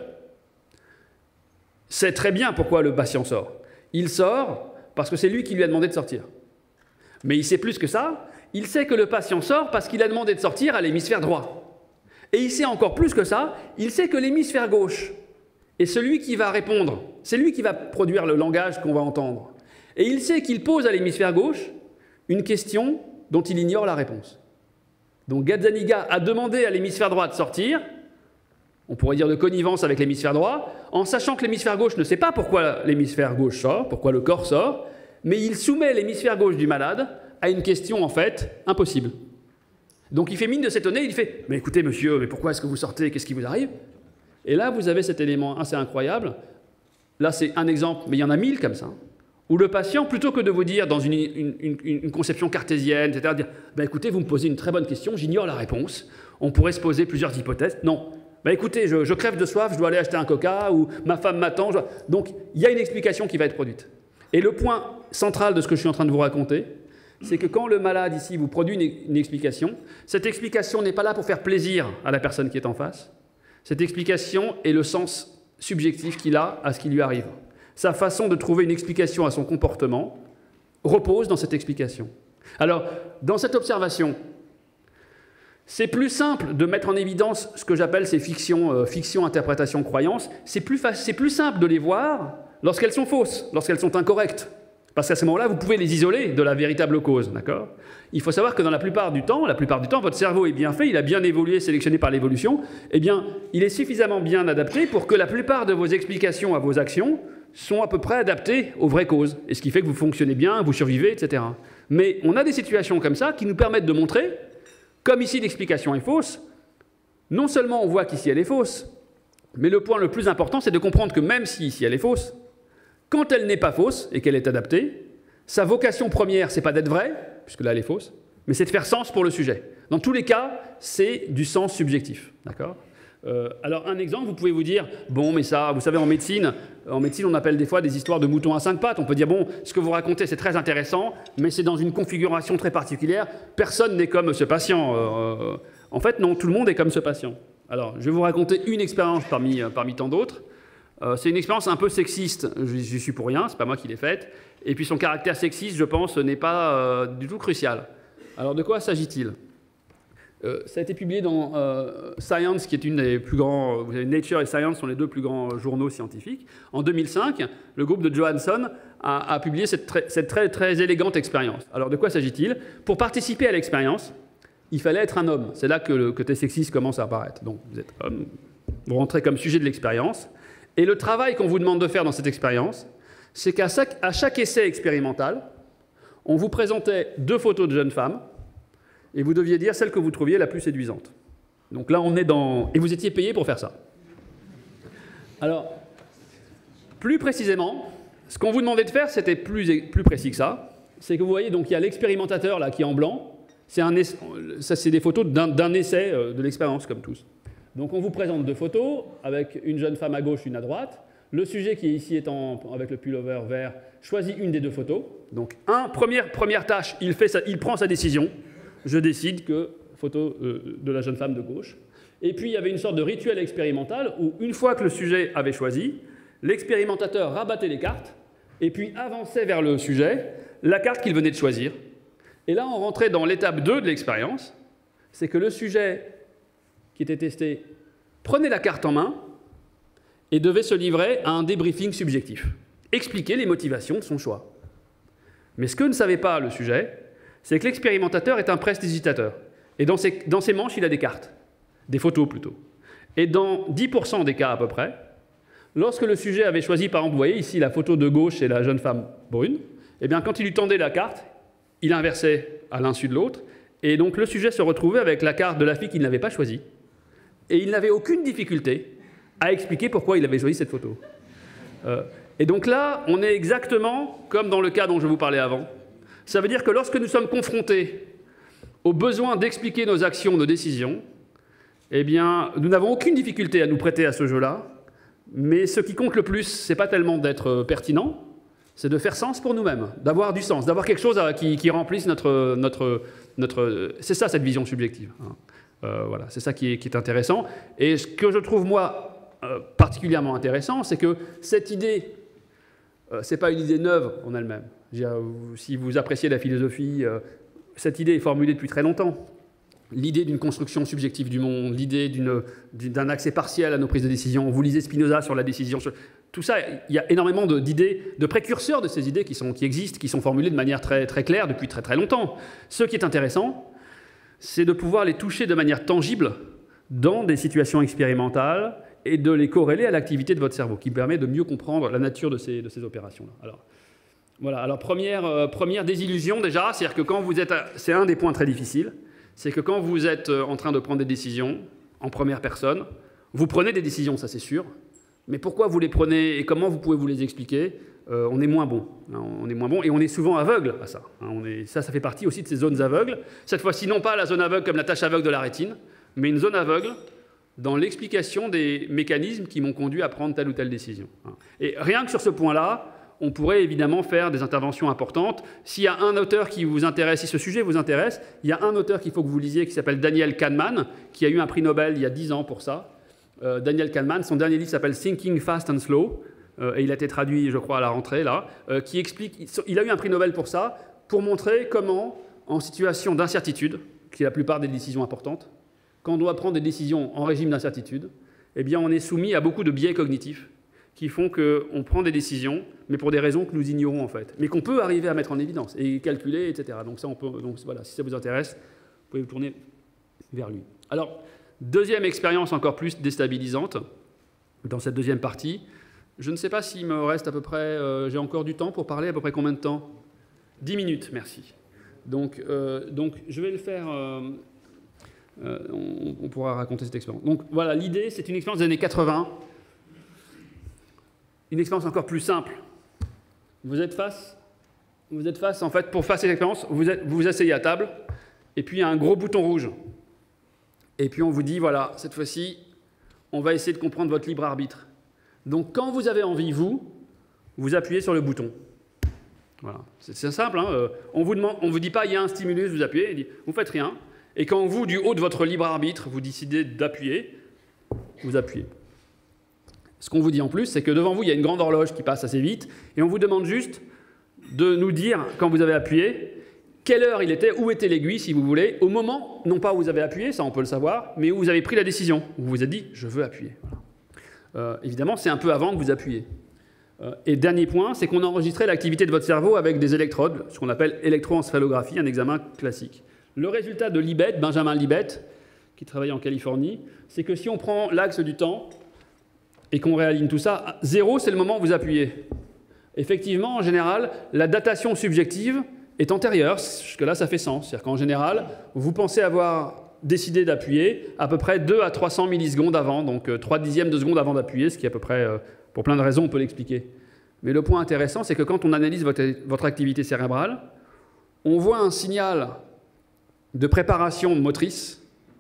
sait très bien pourquoi le patient sort. Il sort parce que c'est lui qui lui a demandé de sortir. Mais il sait plus que ça. Il sait que le patient sort parce qu'il a demandé de sortir à l'hémisphère droit. Et il sait encore plus que ça, il sait que l'hémisphère gauche est celui qui va répondre, c'est lui qui va produire le langage qu'on va entendre. Et il sait qu'il pose à l'hémisphère gauche une question dont il ignore la réponse. Donc Gazzaniga a demandé à l'hémisphère droit de sortir, on pourrait dire de connivence avec l'hémisphère droit, en sachant que l'hémisphère gauche ne sait pas pourquoi l'hémisphère gauche sort, pourquoi le corps sort, mais il soumet l'hémisphère gauche du malade à une question en fait impossible. Donc il fait mine de s'étonner, il fait « Mais écoutez monsieur, mais pourquoi est-ce que vous sortez? Qu'est-ce qui vous arrive ?» Et là, vous avez cet élément assez incroyable. Là, c'est un exemple, mais il y en a 1000 comme ça, où le patient, plutôt que de vous dire dans une conception cartésienne, c'est-à-dire dire « Écoutez, vous me posez une très bonne question, j'ignore la réponse, on pourrait se poser plusieurs hypothèses. » Non. « Écoutez, je crève de soif, je dois aller acheter un coca, ou ma femme m'attend. » Donc, il y a une explication qui va être produite. Et le point central de ce que je suis en train de vous raconter, c'est que quand le malade, ici, vous produit une explication, cette explication n'est pas là pour faire plaisir à la personne qui est en face. Cette explication est le sens subjectif qu'il a à ce qui lui arrive. Sa façon de trouver une explication à son comportement repose dans cette explication. Alors, dans cette observation, c'est plus simple de mettre en évidence ce que j'appelle ces fictions, fiction, interprétation, croyance. C'est plus simple de les voir lorsqu'elles sont fausses, lorsqu'elles sont incorrectes. Parce qu'à ce moment-là, vous pouvez les isoler de la véritable cause, d'accord ? Il faut savoir que dans la plupart du temps, votre cerveau est bien fait, il a bien évolué, sélectionné par l'évolution, eh bien, il est suffisamment bien adapté pour que la plupart de vos explications à vos actions sont à peu près adaptées aux vraies causes. Et ce qui fait que vous fonctionnez bien, vous survivez, etc. Mais on a des situations comme ça qui nous permettent de montrer, comme ici l'explication est fausse, non seulement on voit qu'ici elle est fausse, mais le point le plus important, c'est de comprendre que même si ici elle est fausse, quand elle n'est pas fausse et qu'elle est adaptée, sa vocation première, c'est pas d'être vraie, puisque là elle est fausse, mais c'est de faire sens pour le sujet. Dans tous les cas, c'est du sens subjectif. D'accord ? Alors un exemple, vous pouvez vous dire, bon mais ça, vous savez en médecine on appelle des fois des histoires de moutons à 5 pattes, on peut dire bon, ce que vous racontez c'est très intéressant, mais c'est dans une configuration très particulière, personne n'est comme ce patient. En fait non, tout le monde est comme ce patient. Alors je vais vous raconter une expérience parmi tant d'autres. C'est une expérience un peu sexiste, j'y suis pour rien, c'est pas moi qui l'ai faite, et puis son caractère sexiste, je pense, n'est pas du tout crucial. Alors de quoi s'agit-il ? Ça a été publié dans Science, qui est une des plus grands... Vous savez, Nature et Science sont les deux plus grands journaux scientifiques. En 2005, le groupe de Johansson a publié cette très élégante expérience. Alors, de quoi s'agit-il? Pour participer à l'expérience, il fallait être un homme. C'est là que le côté sexiste commence à apparaître. Donc, vous êtes homme, vous rentrez comme sujet de l'expérience. Et le travail qu'on vous demande de faire dans cette expérience, c'est qu'à chaque essai expérimental, on vous présentait 2 photos de jeunes femmes, et vous deviez dire celle que vous trouviez la plus séduisante. Donc là, on est dans... Et vous étiez payé pour faire ça. Alors, plus précisément, ce qu'on vous demandait de faire, c'était plus précis que ça. C'est que vous voyez, donc il y a l'expérimentateur là qui est en blanc. Ça, c'est des photos d'un essai de l'expérience, comme tous. Donc on vous présente 2 photos, avec une jeune femme à gauche, une à droite. Le sujet qui est ici, avec le pullover vert, choisit une des 2 photos. Donc, première tâche, il prend sa décision. Je décide que photo de la jeune femme de gauche. Et puis, il y avait une sorte de rituel expérimental où, une fois que le sujet avait choisi, l'expérimentateur rabattait les cartes et puis avançait vers le sujet la carte qu'il venait de choisir. Et là, on rentrait dans l'étape 2 de l'expérience. C'est que le sujet qui était testé prenait la carte en main et devait se livrer à un débriefing subjectif. Expliquer les motivations de son choix. Mais ce que ne savait pas le sujet, c'est que l'expérimentateur est un prestidigitateur. Et dans ses manches, il a des cartes. Des photos, plutôt. Et dans 10% des cas, à peu près, lorsque le sujet avait choisi, par exemple, vous voyez ici la photo de gauche, c'est la jeune femme brune, eh bien, quand il lui tendait la carte, il inversait à l'insu de l'autre, et donc le sujet se retrouvait avec la carte de la fille qu'il n'avait pas choisie, et il n'avait aucune difficulté à expliquer pourquoi il avait choisi cette photo. Et donc là, on est exactement comme dans le cas dont je vous parlais avant. Ça veut dire que lorsque nous sommes confrontés au besoin d'expliquer nos actions, nos décisions, eh bien, nous n'avons aucune difficulté à nous prêter à ce jeu-là, mais ce qui compte le plus, ce n'est pas tellement d'être pertinent, c'est de faire sens pour nous-mêmes, d'avoir du sens, d'avoir quelque chose qui remplisse notre... C'est ça, cette vision subjective. Voilà, c'est ça qui est intéressant. Et ce que je trouve, moi, particulièrement intéressant, c'est que cette idée, ce n'est pas une idée neuve en elle-même. Si vous appréciez la philosophie, cette idée est formulée depuis très longtemps. L'idée d'une construction subjective du monde, l'idée d'un accès partiel à nos prises de décision. Vous lisez Spinoza sur la décision. Tout ça, il y a énormément d'idées, de précurseurs de ces idées qui existent, qui sont formulées de manière très, très claire depuis très très longtemps. Ce qui est intéressant, c'est de pouvoir les toucher de manière tangible dans des situations expérimentales et de les corréler à l'activité de votre cerveau, qui permet de mieux comprendre la nature de ces opérations-là. Alors, voilà, alors première désillusion déjà, c'est-à-dire que quand vous êtes... C'est un des points très difficiles, c'est que quand vous êtes en train de prendre des décisions en première personne, vous prenez des décisions, ça c'est sûr, mais pourquoi vous les prenez et comment vous pouvez vous les expliquer, on est moins bon. On est moins bon et on est souvent aveugle à ça. Ça fait partie aussi de ces zones aveugles. Cette fois-ci, non pas la zone aveugle comme la tache aveugle de la rétine, mais une zone aveugle dans l'explication des mécanismes qui m'ont conduit à prendre telle ou telle décision. Et rien que sur ce point-là, on pourrait évidemment faire des interventions importantes. S'il y a un auteur qui vous intéresse, si ce sujet vous intéresse, il y a un auteur qu'il faut que vous lisiez qui s'appelle Daniel Kahneman, qui a eu un prix Nobel il y a 10 ans pour ça. Daniel Kahneman, son dernier livre s'appelle Thinking Fast and Slow, et il a été traduit, je crois, à la rentrée, là, qui explique... Il a eu un prix Nobel pour ça, pour montrer comment, en situation d'incertitude, qui est la plupart des décisions importantes, quand on doit prendre des décisions en régime d'incertitude, eh bien, on est soumis à beaucoup de biais cognitifs qui font qu'on prend des décisions, mais pour des raisons que nous ignorons en fait, mais qu'on peut arriver à mettre en évidence et calculer, etc. Donc ça, donc voilà, si ça vous intéresse, vous pouvez vous tourner vers lui. Alors, deuxième expérience encore plus déstabilisante dans cette deuxième partie. Je ne sais pas s'il me reste à peu près, j'ai encore du temps pour parler, à peu près combien de temps? 10 minutes, merci. Donc, je vais le faire... on pourra raconter cette expérience. Donc voilà, l'idée, c'est une expérience des années 80. Une expérience encore plus simple. Vous êtes face, en fait, pour faire cette expérience, vous vous asseyez à table, et puis il y a un gros bouton rouge. Et puis on vous dit, voilà, cette fois-ci, on va essayer de comprendre votre libre arbitre. Donc quand vous avez envie, vous appuyez sur le bouton. Voilà, c'est simple, hein. On vous dit pas, il y a un stimulus, vous appuyez, vous faites rien. Et quand vous, du haut de votre libre arbitre, vous décidez d'appuyer, vous appuyez. Ce qu'on vous dit en plus, c'est que devant vous, il y a une grande horloge qui passe assez vite, et on vous demande juste de nous dire, quand vous avez appuyé, quelle heure il était, où était l'aiguille, si vous voulez, au moment, non pas où vous avez appuyé, ça on peut le savoir, mais où vous avez pris la décision, où vous vous êtes dit, je veux appuyer. Voilà. Évidemment, c'est un peu avant que vous appuyez. Et dernier point, c'est qu'on a enregistré l'activité de votre cerveau avec des électrodes, ce qu'on appelle électroencéphalographie, un examen classique. Le résultat de Libet, Benjamin Libet, qui travaille en Californie, c'est que si on prend l'axe du temps et qu'on réaligne tout ça, 0, c'est le moment où vous appuyez. Effectivement, en général, la datation subjective est antérieure. Jusque-là, ça fait sens. C'est-à-dire qu'en général, vous pensez avoir décidé d'appuyer à peu près 2 à 300 millisecondes avant, donc 3 dixièmes de seconde avant d'appuyer, ce qui est à peu près, pour plein de raisons, on peut l'expliquer. Mais le point intéressant, c'est que quand on analyse votre activité cérébrale, on voit un signal de préparation motrice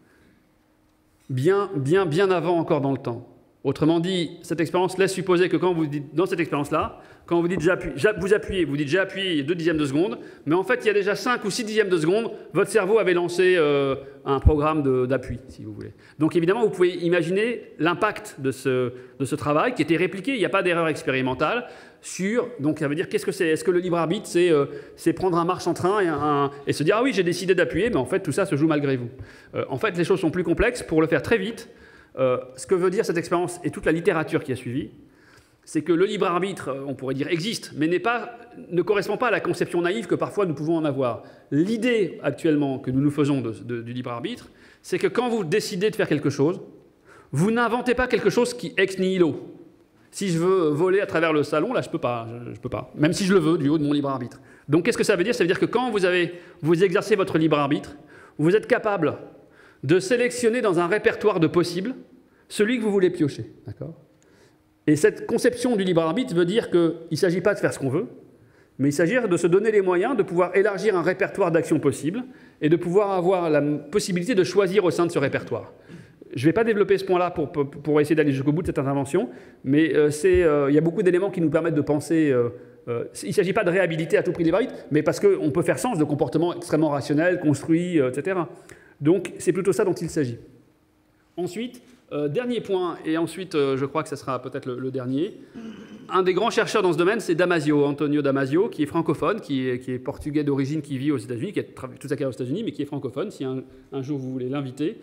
bien avant encore dans le temps. Autrement dit, cette expérience laisse supposer que quand vous dites, dans cette expérience-là, quand vous dites vous appuyez, vous dites j'ai appuyé 2 dixièmes de seconde, mais en fait il y a déjà 5 ou 6 dixièmes de seconde, votre cerveau avait lancé un programme d'appui, si vous voulez. Donc évidemment, vous pouvez imaginer l'impact de ce travail qui était répliqué, il n'y a pas d'erreur expérimentale, donc ça veut dire qu'est-ce que c'est? Est-ce que le libre arbitre, c'est prendre un marche en train et se dire ah oui, j'ai décidé d'appuyer, mais en fait tout ça se joue malgré vous. En fait, les choses sont plus complexes. Pour le faire très vite, ce que veut dire cette expérience et toute la littérature qui a suivi, c'est que le libre arbitre, on pourrait dire, existe, mais ne correspond pas à la conception naïve que parfois nous pouvons en avoir. L'idée actuellement que nous faisons du libre arbitre, c'est que quand vous décidez de faire quelque chose, vous n'inventez pas quelque chose qui ex nihilo. Si je veux voler à travers le salon, là, je peux pas, même si je le veux, du haut de mon libre arbitre. Donc, qu'est-ce que ça veut dire? Ça veut dire que quand vous exercez votre libre arbitre, vous êtes capable de sélectionner dans un répertoire de possibles celui que vous voulez piocher. D'accord ? Et cette conception du libre arbitre veut dire qu'il ne s'agit pas de faire ce qu'on veut, mais il s'agit de se donner les moyens de pouvoir élargir un répertoire d'actions possibles et de pouvoir avoir la possibilité de choisir au sein de ce répertoire. Je ne vais pas développer ce point-là pour essayer d'aller jusqu'au bout de cette intervention, mais il y a beaucoup d'éléments qui nous permettent de penser... il ne s'agit pas de réhabiliter à tout prix les libre arbitre, mais parce qu'on peut faire sens de comportements extrêmement rationnels, construits, etc. Donc c'est plutôt ça dont il s'agit. Ensuite, dernier point, et ensuite je crois que ce sera peut-être le dernier. Un des grands chercheurs dans ce domaine, c'est Damasio, Antonio Damasio, qui est francophone, qui est portugais d'origine, qui vit aux États-Unis, qui a travaillé toute sa carrière aux États-Unis, mais qui est francophone, si un jour vous voulez l'inviter.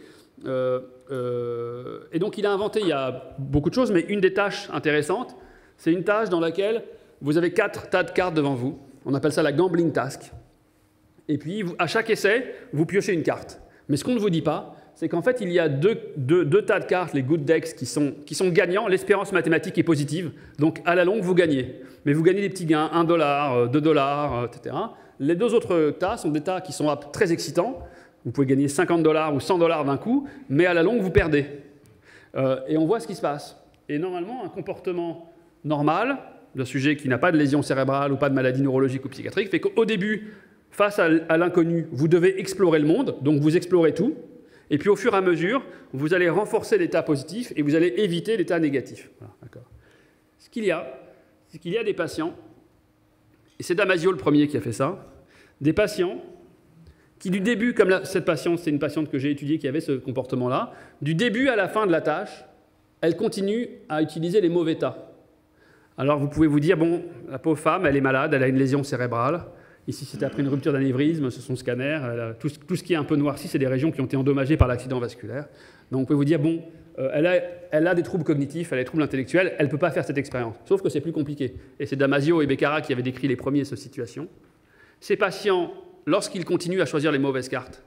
Et donc il a inventé, il y a beaucoup de choses, mais une des tâches intéressantes, c'est une tâche dans laquelle vous avez 4 tas de cartes devant vous. On appelle ça la gambling task. Et puis, à chaque essai, vous piochez une carte. Mais ce qu'on ne vous dit pas, c'est qu'en fait, il y a deux tas de cartes, les good decks, qui sont gagnants. L'espérance mathématique est positive. Donc, à la longue, vous gagnez. Mais vous gagnez des petits gains, $1, $2, etc. Les 2 autres tas sont des tas qui sont très excitants. Vous pouvez gagner $50 ou $100 d'un coup, mais à la longue, vous perdez. Et on voit ce qui se passe. Et normalement, un comportement normal d'un sujet qui n'a pas de lésion cérébrale ou pas de maladie neurologique ou psychiatrique fait qu'au début, face à l'inconnu, vous devez explorer le monde, donc vous explorez tout. Et puis au fur et à mesure, vous allez renforcer l'état positif et vous allez éviter l'état négatif. Voilà, d'accord. Ce qu'il y a, c'est qu'il y a des patients, et c'est Damasio le premier qui a fait ça, des patients qui du début, comme cette patiente, c'est une patiente que j'ai étudiée qui avait ce comportement-là, du début à la fin de la tâche, elle continue à utiliser les mauvais tas. Alors vous pouvez vous dire, bon, la pauvre femme, elle est malade, elle a une lésion cérébrale. Ici, c'était après une rupture d'anévrisme, c'est son scanner. Tout ce qui est un peu noirci, c'est des régions qui ont été endommagées par l'accident vasculaire. Donc vous pouvez vous dire, bon, elle a des troubles cognitifs, elle a des troubles intellectuels, elle ne peut pas faire cette expérience. Sauf que c'est plus compliqué. Et c'est Damasio et Beccara qui avaient décrit les premiers cette situation. Ces patients, lorsqu'ils continuent à choisir les mauvaises cartes,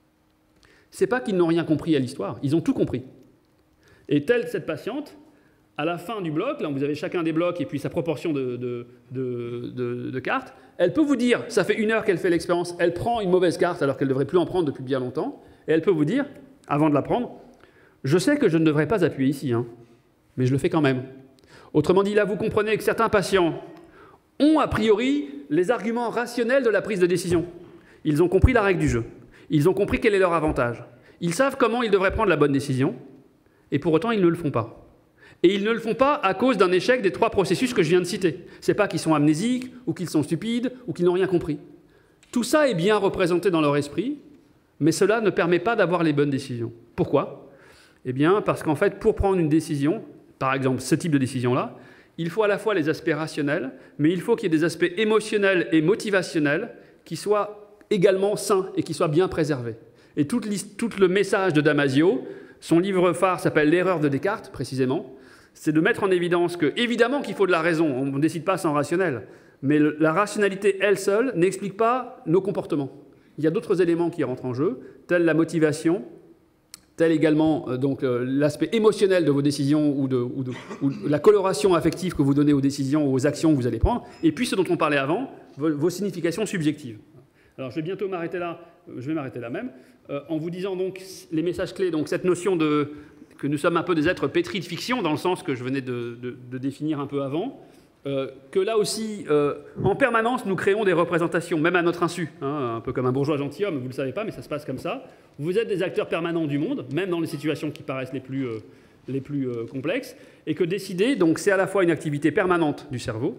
c'est pas qu'ils n'ont rien compris à l'histoire, ils ont tout compris. Et telle cette patiente, À la fin du bloc, là vous avez chacun des blocs et puis sa proportion de cartes, elle peut vous dire, ça fait 1 heure qu'elle fait l'expérience, elle prend une mauvaise carte alors qu'elle ne devrait plus en prendre depuis bien longtemps, et elle peut vous dire, avant de la prendre, je sais que je ne devrais pas appuyer ici, hein, mais je le fais quand même. Autrement dit, là vous comprenez que certains patients ont a priori les arguments rationnels de la prise de décision. Ils ont compris la règle du jeu, ils ont compris quel est leur avantage, ils savent comment ils devraient prendre la bonne décision, et pour autant ils ne le font pas. Et ils ne le font pas à cause d'un échec des 3 processus que je viens de citer. Ce n'est pas qu'ils sont amnésiques, ou qu'ils sont stupides, ou qu'ils n'ont rien compris. Tout ça est bien représenté dans leur esprit, mais cela ne permet pas d'avoir les bonnes décisions. Pourquoi? Eh bien, parce qu'en fait, pour prendre une décision, par exemple ce type de décision-là, il faut à la fois les aspects rationnels, mais il faut qu'il y ait des aspects émotionnels et motivationnels qui soient également sains et qui soient bien préservés. Et tout le message de Damasio, son livre phare s'appelle « L'erreur de Descartes », précisément, c'est de mettre en évidence que, évidemment qu'il faut de la raison, on ne décide pas sans rationnel, mais la rationalité, elle seule, n'explique pas nos comportements. Il y a d'autres éléments qui rentrent en jeu, tels la motivation, tel également l'aspect émotionnel de vos décisions ou la coloration affective que vous donnez aux décisions ou aux actions que vous allez prendre, et puis ce dont on parlait avant, vos significations subjectives. Alors je vais bientôt m'arrêter là, je vais m'arrêter là même, en vous disant donc les messages clés, donc cette notion que nous sommes un peu des êtres pétris de fiction, dans le sens que je venais de définir un peu avant, que là aussi, en permanence, nous créons des représentations, même à notre insu, hein, un peu comme un bourgeois gentilhomme, vous ne le savez pas, mais ça se passe comme ça. Vous êtes des acteurs permanents du monde, même dans les situations qui paraissent les plus complexes, et que décider, donc c'est à la fois une activité permanente du cerveau.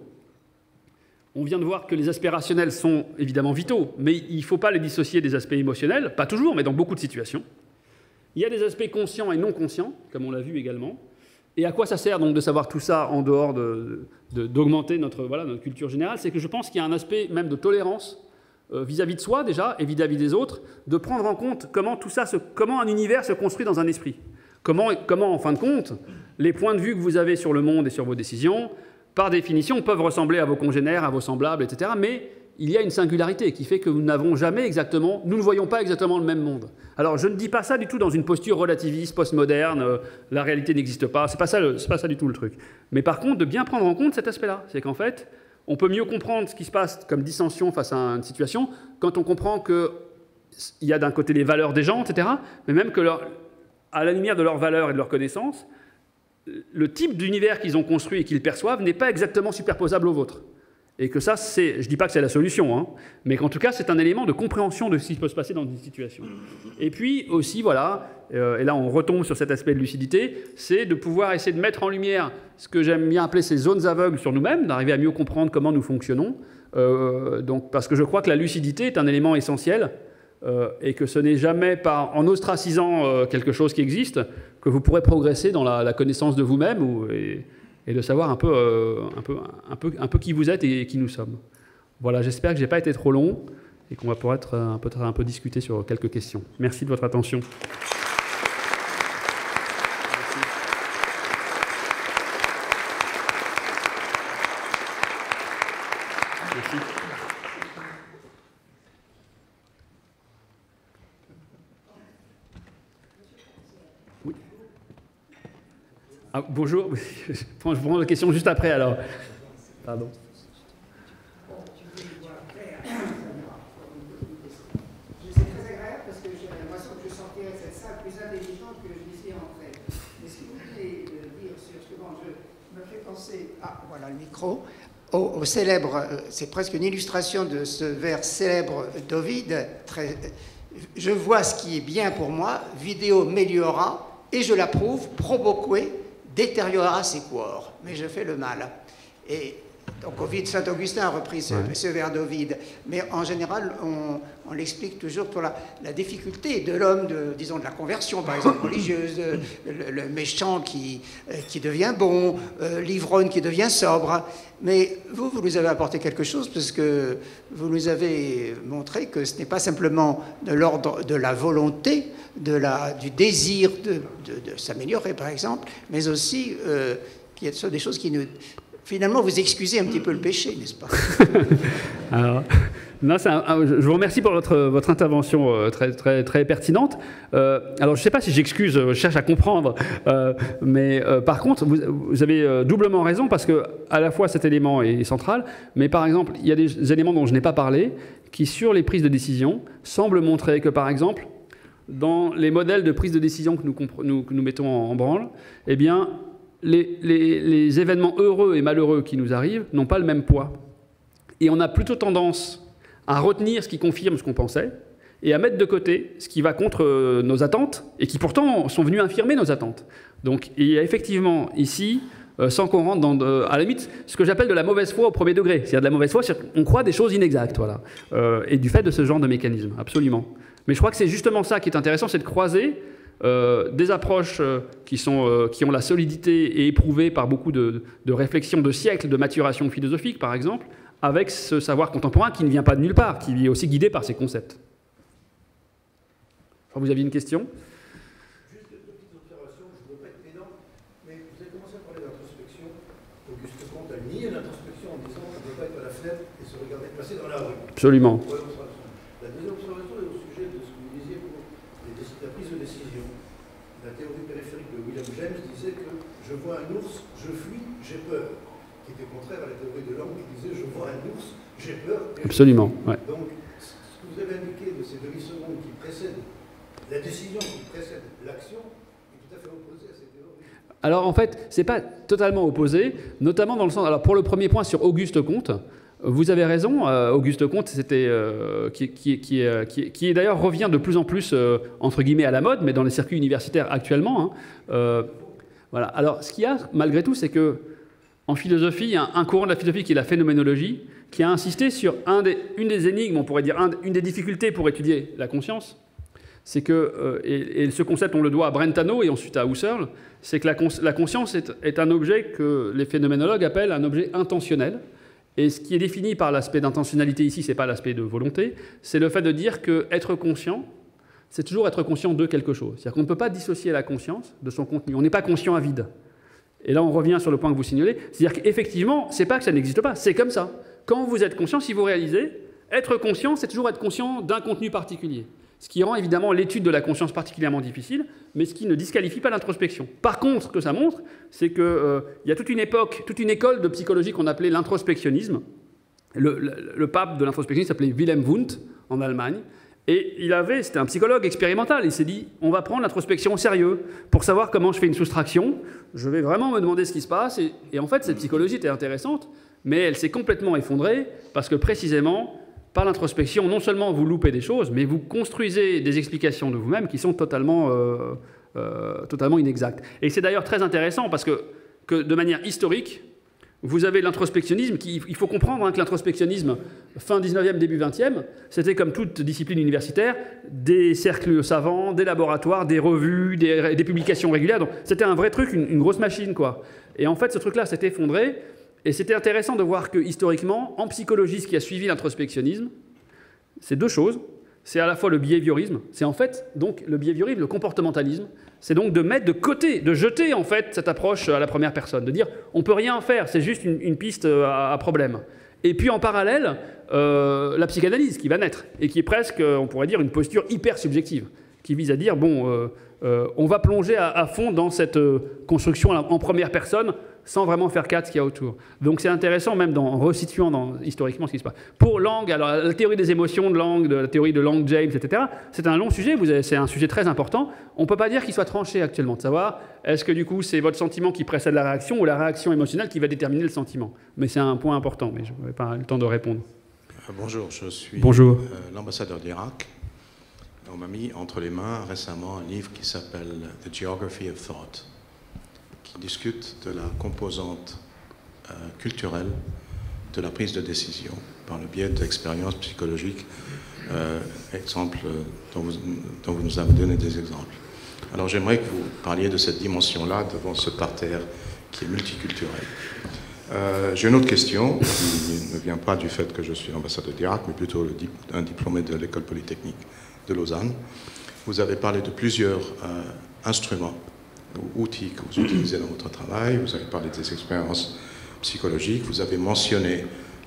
On vient de voir que les aspects rationnels sont évidemment vitaux, mais il ne faut pas les dissocier des aspects émotionnels, pas toujours, mais dans beaucoup de situations. Il y a des aspects conscients et non conscients, comme on l'a vu également. Et à quoi ça sert donc de savoir tout ça en dehors d'augmenter notre culture générale? C'est que je pense qu'il y a un aspect même de tolérance vis-à-vis de soi déjà et vis-à-vis des autres, de prendre en compte comment un univers se construit dans un esprit. Comment, en fin de compte, les points de vue que vous avez sur le monde et sur vos décisions, par définition, peuvent ressembler à vos congénères, à vos semblables, etc. Mais il y a une singularité qui fait que nous ne voyons pas exactement le même monde. Alors je ne dis pas ça du tout dans une posture relativiste, postmoderne, la réalité n'existe pas, c'est pas ça du tout le truc. Mais par contre, de bien prendre en compte cet aspect-là, c'est qu'en fait, on peut mieux comprendre ce qui se passe comme dissension face à une situation quand on comprend qu'il y a d'un côté les valeurs des gens, etc., mais même que à la lumière de leurs valeurs et de leurs connaissances, le type d'univers qu'ils ont construit et qu'ils perçoivent n'est pas exactement superposable au vôtre. Et que ça, je ne dis pas que c'est la solution, hein, mais qu'en tout cas, c'est un élément de compréhension de ce qui peut se passer dans une situation. Et puis aussi, voilà, et là on retombe sur cet aspect de lucidité, c'est de pouvoir essayer de mettre en lumière ce que j'aime bien appeler ces zones aveugles sur nous-mêmes, d'arriver à mieux comprendre comment nous fonctionnons, parce que je crois que la lucidité est un élément essentiel, et que ce n'est jamais en ostracisant quelque chose qui existe que vous pourrez progresser dans la connaissance de vous-même et de savoir un peu qui vous êtes et qui nous sommes. Voilà, j'espère que je n'ai pas été trop long et qu'on va pouvoir peut-être un peu discuter sur quelques questions. Merci de votre attention. Merci. Oui. Ah, bonjour, je prends la question juste après alors. Pardon. C'est très agréable parce que j'ai l'impression que je sortirais de cette salle plus intelligente que je n'y suis rentrée. Mais ce que vous voulez dire sur ce que je me fait penser, voilà le micro, au célèbre, c'est presque une illustration de ce vers célèbre d'Ovide, je vois ce qui est bien pour moi, vidéo meliora, et je l'approuve, proboque, détériorera sequor, mais je fais le mal. Et donc Ovide, Saint-Augustin a repris ce vers d'Ovide, mais en général, on l'explique toujours pour la difficulté de l'homme, disons de la conversion, par exemple religieuse, le méchant qui devient bon, l'ivrogne qui devient sobre. Mais vous nous avez apporté quelque chose, parce que vous nous avez montré que ce n'est pas simplement de l'ordre de la volonté, du désir de s'améliorer, par exemple, mais aussi qu'il y a des choses qui nous... Finalement, vous excusez un petit peu le péché, n'est-ce pas? Alors, Non, je vous remercie pour votre intervention très pertinente. Alors, je ne sais pas si j'excuse, je cherche à comprendre, mais par contre, vous avez doublement raison parce que à la fois cet élément est central, mais par exemple, il y a des éléments dont je n'ai pas parlé qui, sur les prises de décision, semblent montrer que, par exemple, dans les modèles de prise de décision que nous mettons en branle, eh bien, les événements heureux et malheureux qui nous arrivent n'ont pas le même poids. Et on a plutôt tendance à retenir ce qui confirme ce qu'on pensait et à mettre de côté ce qui va contre nos attentes et qui pourtant sont venus infirmer nos attentes. Donc il y a effectivement ici, sans qu'on rentre dans, à la limite, ce que j'appelle de la mauvaise foi au premier degré. C'est-à-dire de la mauvaise foi, on croit des choses inexactes, voilà. Et du fait de ce genre de mécanisme, absolument. Mais je crois que c'est justement ça qui est intéressant, c'est de croiser des approches qui ont la solidité et éprouvées par beaucoup de réflexions de siècles de maturation philosophique, par exemple, avec ce savoir contemporain qui ne vient pas de nulle part, qui est aussi guidé par ces concepts. Vous aviez une question ? Juste deux petites observations, je ne veux pas être pédant, mais vous avez commencé à parler d'introspection. Auguste Comte a nié l'introspection en disant qu'on ne peut pas être à la fenêtre et se regarder passer dans la rue. Absolument. La deuxième observation est au sujet de ce que vous disiez pour la prise de décision. La théorie périphérique de William James disait que je vois un ours, je fuis, j'ai peur. Qui était contraire à la théorie de Lang qui disait je vois un ours, j'ai peur. Absolument. Ouais. Donc, ce que vous avez indiqué de ces demi-secondes qui précèdent la décision, qui précède l'action, est tout à fait opposé à cette théorie. Alors en fait, ce n'est pas totalement opposé, notamment dans le sens. Alors pour le premier point sur Auguste Comte, vous avez raison. Auguste Comte, c'était qui d'ailleurs revient de plus en plus entre guillemets à la mode, mais dans les circuits universitaires actuellement. Hein. Voilà. Alors ce qu'il y a malgré tout, c'est que en philosophie, il y a un courant de la philosophie qui est la phénoménologie, qui a insisté sur une des énigmes, on pourrait dire une des difficultés pour étudier la conscience. C'est que, et ce concept on le doit à Brentano et ensuite à Husserl, c'est que la conscience est un objet que les phénoménologues appellent un objet intentionnel. Et ce qui est défini par l'aspect d'intentionnalité ici, ce n'est pas l'aspect de volonté, c'est le fait de dire qu'être conscient, c'est toujours être conscient de quelque chose. C'est-à-dire qu'on ne peut pas dissocier la conscience de son contenu. On n'est pas conscient à vide. Et là, on revient sur le point que vous signalez. C'est-à-dire qu'effectivement, ce n'est pas que ça n'existe pas, c'est comme ça. Quand vous êtes conscient, si vous réalisez, être conscient, c'est toujours être conscient d'un contenu particulier. Ce qui rend évidemment l'étude de la conscience particulièrement difficile, mais ce qui ne disqualifie pas l'introspection. Par contre, ce que ça montre, c'est qu'il y a toute une époque, toute une école de psychologie qu'on appelait l'introspectionnisme. Le pape de l'introspection s'appelait Wilhelm Wundt, en Allemagne. Et c'était un psychologue expérimental, il s'est dit, on va prendre l'introspection au sérieux, pour savoir comment je fais une soustraction, je vais vraiment me demander ce qui se passe, et en fait cette psychologie était intéressante, mais elle s'est complètement effondrée, parce que précisément, par l'introspection, non seulement vous loupez des choses, mais vous construisez des explications de vous-même qui sont totalement inexactes. Et c'est d'ailleurs très intéressant, parce que de manière historique, vous avez l'introspectionnisme, il faut comprendre que l'introspectionnisme, fin 19e, début 20e, c'était comme toute discipline universitaire, des cercles savants, des laboratoires, des revues, des publications régulières. Donc c'était un vrai truc, une grosse machine, quoi. Et en fait, ce truc-là s'est effondré, et c'était intéressant de voir que, historiquement, en psychologie, ce qui a suivi l'introspectionnisme, c'est deux choses. C'est à la fois le behaviorisme, c'est en fait donc le behaviorisme, le comportementalisme, c'est donc de mettre de côté, de jeter en fait cette approche à la première personne, de dire on peut rien en faire, c'est juste une piste à problème. Et puis en parallèle, la psychanalyse qui va naître et qui est presque, on pourrait dire, une posture hyper subjective, qui vise à dire bon, on va plonger à fond dans cette construction en première personne, sans vraiment faire cas de ce qu'il y a autour. Donc c'est intéressant même en resituant historiquement ce qui se passe. Pour Lang, alors la théorie des émotions de Lang, la théorie de Lang-James, etc., c'est un long sujet, c'est un sujet très important. On ne peut pas dire qu'il soit tranché actuellement, de savoir est-ce que du coup c'est votre sentiment qui précède la réaction ou la réaction émotionnelle qui va déterminer le sentiment. Mais c'est un point important, mais je n'aurai pas le temps de répondre. Bonjour, je suis l'ambassadeur d'Irak. On m'a mis entre les mains récemment un livre qui s'appelle « The Geography of Thought », qui discute de la composante culturelle de la prise de décision par le biais d'expériences psychologiques, exemples dont vous nous avez donné des exemples. Alors j'aimerais que vous parliez de cette dimension-là devant ce parterre qui est multiculturel. J'ai une autre question qui ne vient pas du fait que je suis ambassadeur d'Irak, mais plutôt un diplômé de l'école polytechnique de Lausanne. Vous avez parlé de plusieurs instruments ou outils que vous utilisez dans votre travail, vous avez parlé des expériences psychologiques, vous avez mentionné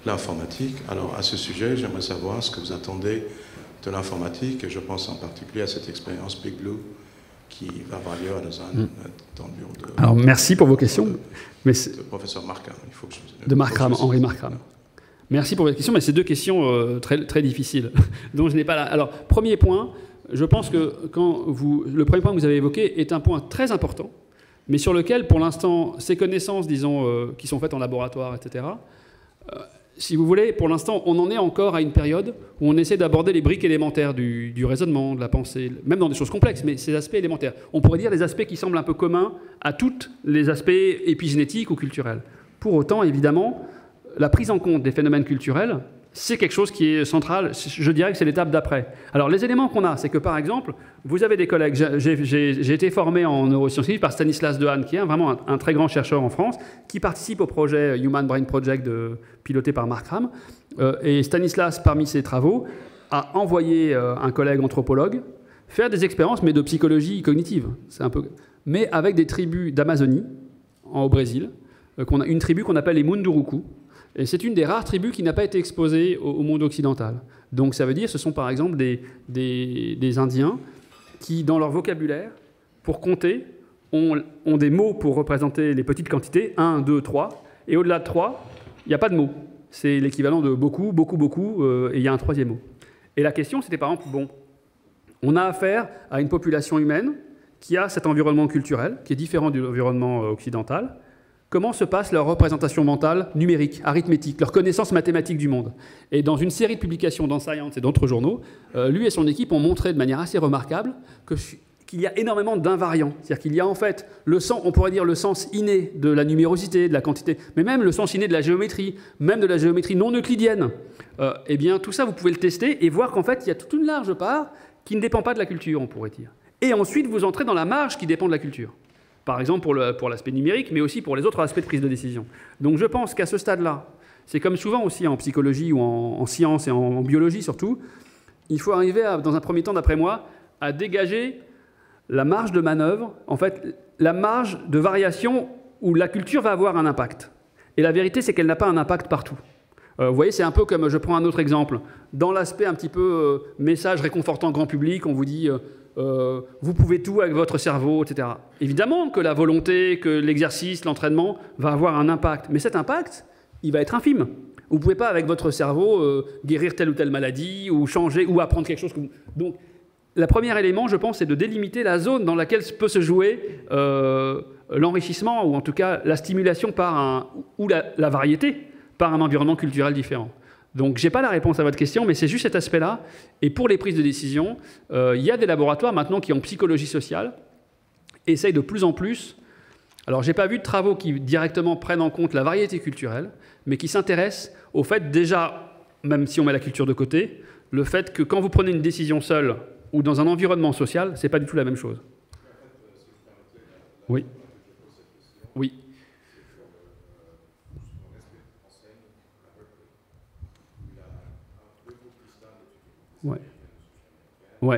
l'informatique. Alors, à ce sujet, j'aimerais savoir ce que vous attendez de l'informatique, et je pense en particulier à cette expérience Big Blue qui va avoir lieu dans le bureau de... Alors, merci pour vos questions. De professeur Markham. De Markham, Henri Markham. Merci pour votre question, mais c'est deux questions très, très difficiles, dont je n'ai pas là. Alors, premier point, je pense que le premier point que vous avez évoqué est un point très important, mais sur lequel, pour l'instant, ces connaissances, disons, qui sont faites en laboratoire, etc., si vous voulez, pour l'instant, on en est encore à une période où on essaie d'aborder les briques élémentaires du raisonnement, de la pensée, même dans des choses complexes, mais ces aspects élémentaires. On pourrait dire les aspects qui semblent un peu communs à tous les aspects épigénétiques ou culturels. Pour autant, évidemment, la prise en compte des phénomènes culturels, c'est quelque chose qui est central. Je dirais que c'est l'étape d'après. Alors, les éléments qu'on a, c'est que, par exemple, vous avez des collègues. J'ai été formé en neurosciences par Stanislas Dehaene, qui est vraiment un très grand chercheur en France, qui participe au projet Human Brain Project piloté par Markham. Et Stanislas, parmi ses travaux, a envoyé un collègue anthropologue faire des expériences, mais de psychologie cognitive. Mais avec des tribus d'Amazonie, au Brésil, une tribu qu'on appelle les Munduruku. Et c'est une des rares tribus qui n'a pas été exposée au monde occidental. Donc ça veut dire que ce sont par exemple des Indiens qui, dans leur vocabulaire, pour compter, ont des mots pour représenter les petites quantités, 1, 2, 3, et au-delà de 3, il n'y a pas de mots. C'est l'équivalent de beaucoup, beaucoup, beaucoup, et il y a un troisième mot. Et la question, c'était par exemple, bon, on a affaire à une population humaine qui a cet environnement culturel, qui est différent de l'environnement occidental. Comment se passe leur représentation mentale numérique, arithmétique, leur connaissance mathématique du monde. Et dans une série de publications dans Science et d'autres journaux, lui et son équipe ont montré de manière assez remarquable qu'il y a énormément d'invariants. C'est-à-dire qu'il y a en fait on pourrait dire le sens inné de la numérosité, de la quantité, mais même le sens inné de la géométrie, même de la géométrie non euclidienne. Eh bien, tout ça, vous pouvez le tester et voir qu'en fait, il y a toute une large part qui ne dépend pas de la culture, on pourrait dire. Et ensuite, vous entrez dans la marge qui dépend de la culture. Par exemple pour l'aspect numérique, mais aussi pour les autres aspects de prise de décision. Donc je pense qu'à ce stade-là, c'est comme souvent aussi en psychologie ou en sciences et en biologie surtout, il faut arriver, dans un premier temps, d'après moi, à dégager la marge de manœuvre, en fait, la marge de variation où la culture va avoir un impact. Et la vérité, c'est qu'elle n'a pas un impact partout. Vous voyez, c'est un peu comme, je prends un autre exemple, dans l'aspect un petit peu message réconfortant grand public, on vous dit... vous pouvez tout avec votre cerveau, etc. Évidemment que la volonté, que l'exercice, l'entraînement va avoir un impact. Mais cet impact, il va être infime. Vous ne pouvez pas, avec votre cerveau, guérir telle ou telle maladie, ou changer, ou apprendre quelque chose. Donc, le premier élément, je pense, c'est de délimiter la zone dans laquelle peut se jouer l'enrichissement, ou en tout cas la stimulation ou la variété par un environnement culturel différent. Donc, je n'ai pas la réponse à votre question, mais c'est juste cet aspect-là. Et pour les prises de décision, il y a des laboratoires maintenant qui, en psychologie sociale, essayent de plus en plus... Alors, je n'ai pas vu de travaux qui directement prennent en compte la variété culturelle, mais qui s'intéressent au fait, déjà, même si on met la culture de côté, le fait que quand vous prenez une décision seule ou dans un environnement social, ce n'est pas du tout la même chose. Oui. Oui. Ouais. Ouais.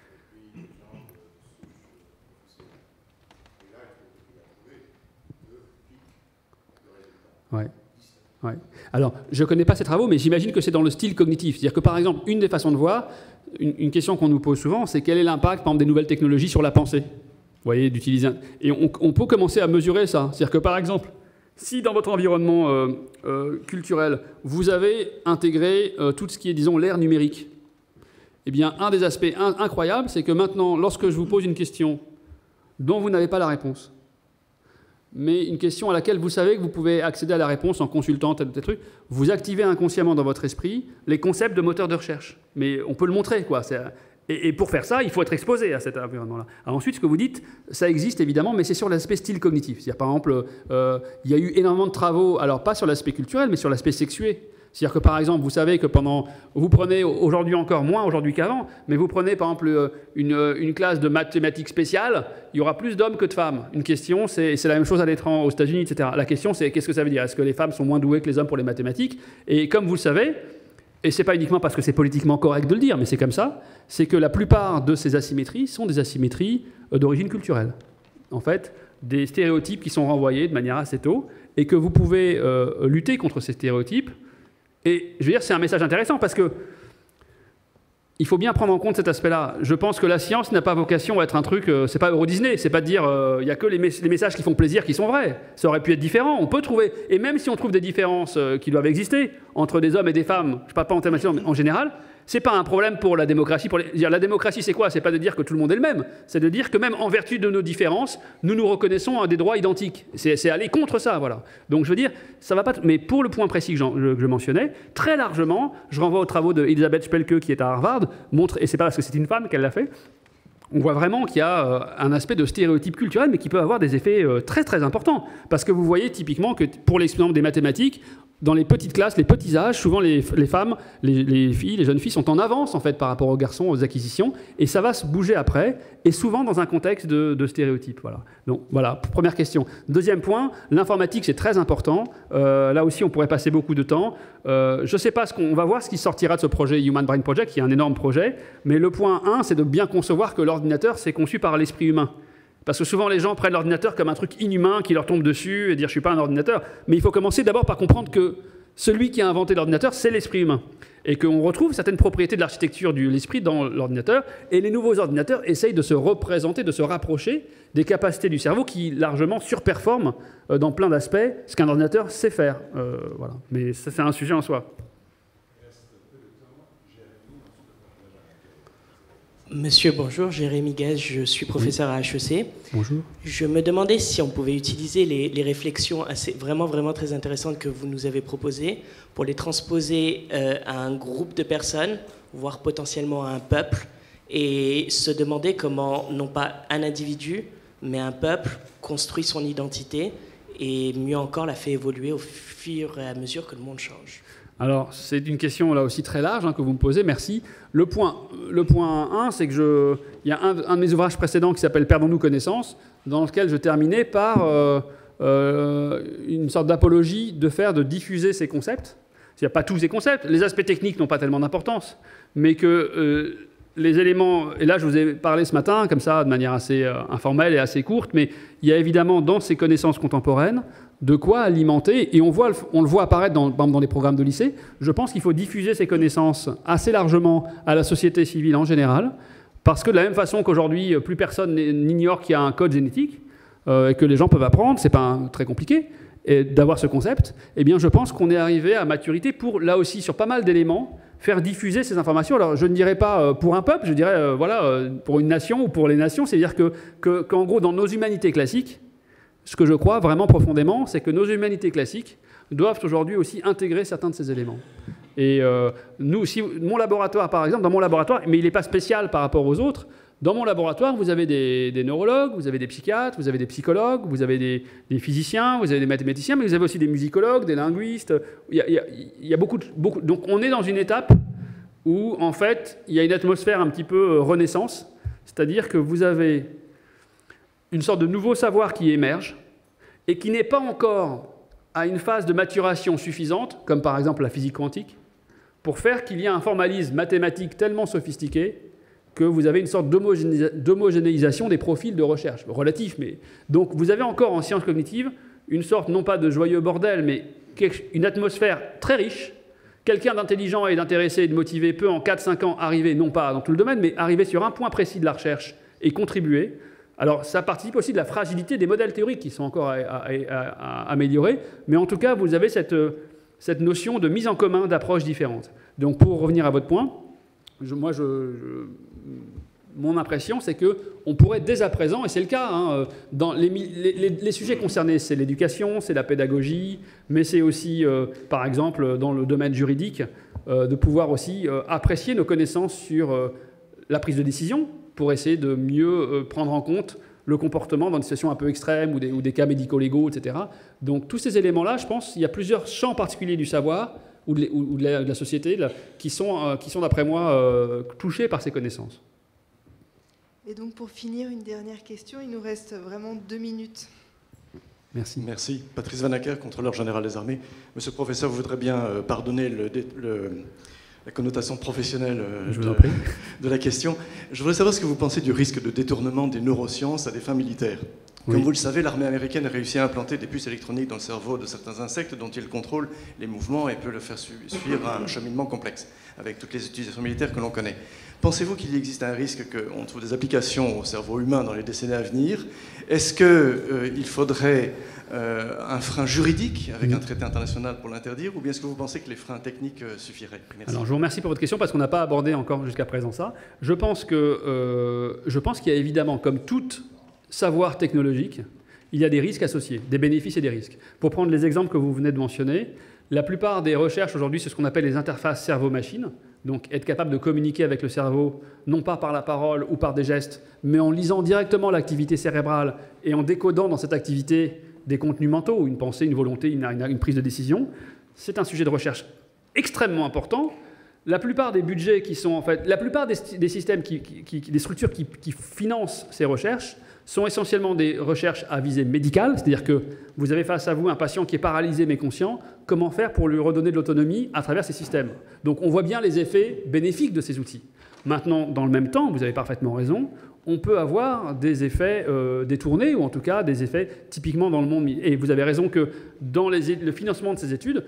Ouais. Ouais. Alors, je ne connais pas ces travaux, mais j'imagine que c'est dans le style cognitif. C'est-à-dire que, par exemple, une des façons de voir, une question qu'on nous pose souvent, c'est quel est l'impact, par exemple, des nouvelles technologies sur la pensée. Vous voyez, d'utiliser... Et on peut commencer à mesurer ça. C'est-à-dire que, par exemple, si dans votre environnement culturel, vous avez intégré tout ce qui est, disons, l'ère numérique, eh bien, un des aspects incroyables, c'est que maintenant, lorsque je vous pose une question dont vous n'avez pas la réponse, mais une question à laquelle vous savez que vous pouvez accéder à la réponse en consultant tel ou tel truc, vous activez inconsciemment dans votre esprit les concepts de moteur de recherche. Mais on peut le montrer, quoi. Et pour faire ça, il faut être exposé à cet environnement-là. Alors ensuite, ce que vous dites, ça existe évidemment, mais c'est sur l'aspect style cognitif. C'est-à-dire, par exemple, il y a eu énormément de travaux, alors pas sur l'aspect culturel, mais sur l'aspect sexué. C'est-à-dire que, par exemple, vous savez que vous prenez, aujourd'hui encore moins aujourd'hui qu'avant, mais vous prenez, par exemple, une classe de mathématiques spéciales, il y aura plus d'hommes que de femmes. Une question, c'est la même chose à l'étranger, aux États-Unis, etc. La question, c'est qu'est-ce que ça veut dire? Est-ce que les femmes sont moins douées que les hommes pour les mathématiques? Et comme vous le savez, et ce n'est pas uniquement parce que c'est politiquement correct de le dire, mais c'est comme ça, c'est que la plupart de ces asymétries sont des asymétries d'origine culturelle. En fait, des stéréotypes qui sont renvoyés de manière assez tôt, et que vous pouvez lutter contre ces stéréotypes Et je veux dire, c'est un message intéressant parce que il faut bien prendre en compte cet aspect-là. Je pense que la science n'a pas vocation à être un truc, c'est pas Euro Disney, c'est pas de dire il y a que les messages qui font plaisir qui sont vrais. Ça aurait pu être différent, on peut trouver, et même si on trouve des différences qui doivent exister entre des hommes et des femmes, je parle pas en termes nationaux, mais en général, c'est pas un problème pour la démocratie. La démocratie, c'est quoi? C'est pas de dire que tout le monde est le même, c'est de dire que même en vertu de nos différences, nous nous reconnaissons à des droits identiques. C'est aller contre ça, voilà. Donc je veux dire, ça va pas. Mais pour le point précis que je mentionnais, très largement, je renvoie aux travaux de Elisabeth Spelke qui est à Harvard, et c'est pas parce que c'est une femme qu'elle l'a fait. On voit vraiment qu'il y a un aspect de stéréotype culturel, mais qui peut avoir des effets très très importants. Parce que vous voyez typiquement que pour l'exemple des mathématiques, dans les petites classes, les petits âges, souvent les femmes, les filles, les jeunes filles sont en avance en fait par rapport aux garçons, aux acquisitions, et ça va se bouger après, et souvent dans un contexte de stéréotypes. Voilà. Donc voilà, première question. Deuxième point, l'informatique c'est très important. Là aussi on pourrait passer beaucoup de temps. Je ne sais pas on va voir ce qui sortira de ce projet Human Brain Project, qui est un énorme projet, mais le point 1, c'est de bien concevoir que l'ordinateur c'est conçu par l'esprit humain. Parce que souvent, les gens prennent l'ordinateur comme un truc inhumain qui leur tombe dessus et dire « je ne suis pas un ordinateur ». Mais il faut commencer d'abord par comprendre que celui qui a inventé l'ordinateur, c'est l'esprit humain. Et qu'on retrouve certaines propriétés de l'architecture de l'esprit dans l'ordinateur. Et les nouveaux ordinateurs essayent de se représenter, de se rapprocher des capacités du cerveau qui largement surperforment dans plein d'aspects ce qu'un ordinateur sait faire. Voilà. Mais ça, c'est un sujet en soi. Monsieur, bonjour, Jérémy Gaz, je suis professeur à HEC. Bonjour. Je me demandais si on pouvait utiliser les réflexions vraiment très intéressantes que vous nous avez proposées pour les transposer à un groupe de personnes, voire potentiellement à un peuple, et se demander comment, non pas un individu, mais un peuple construit son identité et mieux encore la fait évoluer au fur et à mesure que le monde change. Alors, c'est une question là aussi très large que vous me posez, merci. Le point 1, c'est que il y a un de mes ouvrages précédents qui s'appelle « Perdons-nous connaissance », dans lequel je terminais par une sorte d'apologie de diffuser ces concepts. Il n'y a pas tous ces concepts, les aspects techniques n'ont pas tellement d'importance, mais que les éléments, et là je vous ai parlé ce matin, comme ça, de manière assez informelle et assez courte, mais il y a évidemment dans ces connaissances contemporaines de quoi alimenter, et on le voit apparaître dans les programmes de lycée. Je pense qu'il faut diffuser ces connaissances assez largement à la société civile en général, parce que de la même façon qu'aujourd'hui, plus personne n'ignore qu'il y a un code génétique, et que les gens peuvent apprendre, c'est pas très compliqué, d'avoir ce concept, eh bien je pense qu'on est arrivé à maturité pour, là aussi, sur pas mal d'éléments, faire diffuser ces informations. Alors je ne dirais pas pour un peuple, je dirais pour une nation ou pour les nations, c'est-à-dire qu'en gros, dans nos humanités classiques, ce que je crois vraiment profondément, c'est que nos humanités classiques doivent aujourd'hui aussi intégrer certains de ces éléments. Et nous, mon laboratoire, par exemple, dans mon laboratoire, mais il n'est pas spécial par rapport aux autres, dans mon laboratoire, vous avez des neurologues, vous avez des psychiatres, vous avez des psychologues, vous avez des physiciens, vous avez des mathématiciens, mais vous avez aussi des musicologues, des linguistes. Il y a beaucoup. Donc on est dans une étape où, en fait, il y a une atmosphère un petit peu renaissance, c'est-à-dire que vous avez une sorte de nouveau savoir qui émerge et qui n'est pas encore à une phase de maturation suffisante, comme par exemple la physique quantique, pour faire qu'il y ait un formalisme mathématique tellement sophistiqué que vous avez une sorte d'homogénéisation des profils de recherche, relatif, mais... Donc vous avez encore en sciences cognitives une sorte, non pas de joyeux bordel, mais une atmosphère très riche. Quelqu'un d'intelligent et d'intéressé et de motivé peut en 4-5 ans arriver, non pas dans tout le domaine, mais arriver sur un point précis de la recherche et contribuer. Alors ça participe aussi de la fragilité des modèles théoriques qui sont encore à améliorer, mais en tout cas vous avez cette notion de mise en commun d'approches différentes. Donc pour revenir à votre point, mon impression, c'est qu'on pourrait dès à présent, et c'est le cas, dans les sujets concernés, c'est l'éducation, c'est la pédagogie, mais c'est aussi, par exemple, dans le domaine juridique, de pouvoir aussi apprécier nos connaissances sur la prise de décision pour essayer de mieux prendre en compte le comportement dans des situations un peu extrêmes ou des cas médico-légaux, etc. Donc tous ces éléments-là, je pense, il y a plusieurs champs particuliers du savoir ou de la société qui sont d'après moi, touchés par ces connaissances. Et donc pour finir, une dernière question, il nous reste vraiment 2 minutes. Merci. Merci. Patrice Vanacker, contrôleur général des armées. Monsieur le professeur, vous voudrez bien pardonner la connotation professionnelle de la question. Je voudrais savoir ce que vous pensez du risque de détournement des neurosciences à des fins militaires. Comme vous le savez, l'armée américaine a réussi à implanter des puces électroniques dans le cerveau de certains insectes dont il contrôle les mouvements et peut le faire suivre un cheminement complexe, avec toutes les utilisations militaires que l'on connaît. Pensez-vous qu'il existe un risque qu'on trouve des applications au cerveau humain dans les décennies à venir? Est-ce qu'il faudrait un frein juridique avec un traité international pour l'interdire, ou bien est-ce que vous pensez que les freins techniques suffiraient? Merci. Alors, je vous remercie pour votre question parce qu'on n'a pas abordé encore jusqu'à présent ça. Je pense qu'il y a évidemment, comme tout savoir technologique, il y a des risques associés, des bénéfices et des risques. Pour prendre les exemples que vous venez de mentionner, la plupart des recherches aujourd'hui, c'est ce qu'on appelle les interfaces cerveau-machine. Donc être capable de communiquer avec le cerveau, non pas par la parole ou par des gestes, mais en lisant directement l'activité cérébrale et en décodant dans cette activité des contenus mentaux, une pensée, une volonté, une prise de décision. C'est un sujet de recherche extrêmement important. La plupart des budgets qui sont en fait, la plupart des systèmes, des structures qui financent ces recherches sont essentiellement des recherches à visée médicale, c'est-à-dire que vous avez face à vous un patient qui est paralysé mais conscient, comment faire pour lui redonner de l'autonomie à travers ces systèmes. Donc on voit bien les effets bénéfiques de ces outils. Maintenant, dans le même temps, vous avez parfaitement raison, on peut avoir des effets détournés, ou en tout cas des effets typiquement dans le monde. Et vous avez raison que dans le financement de ces études,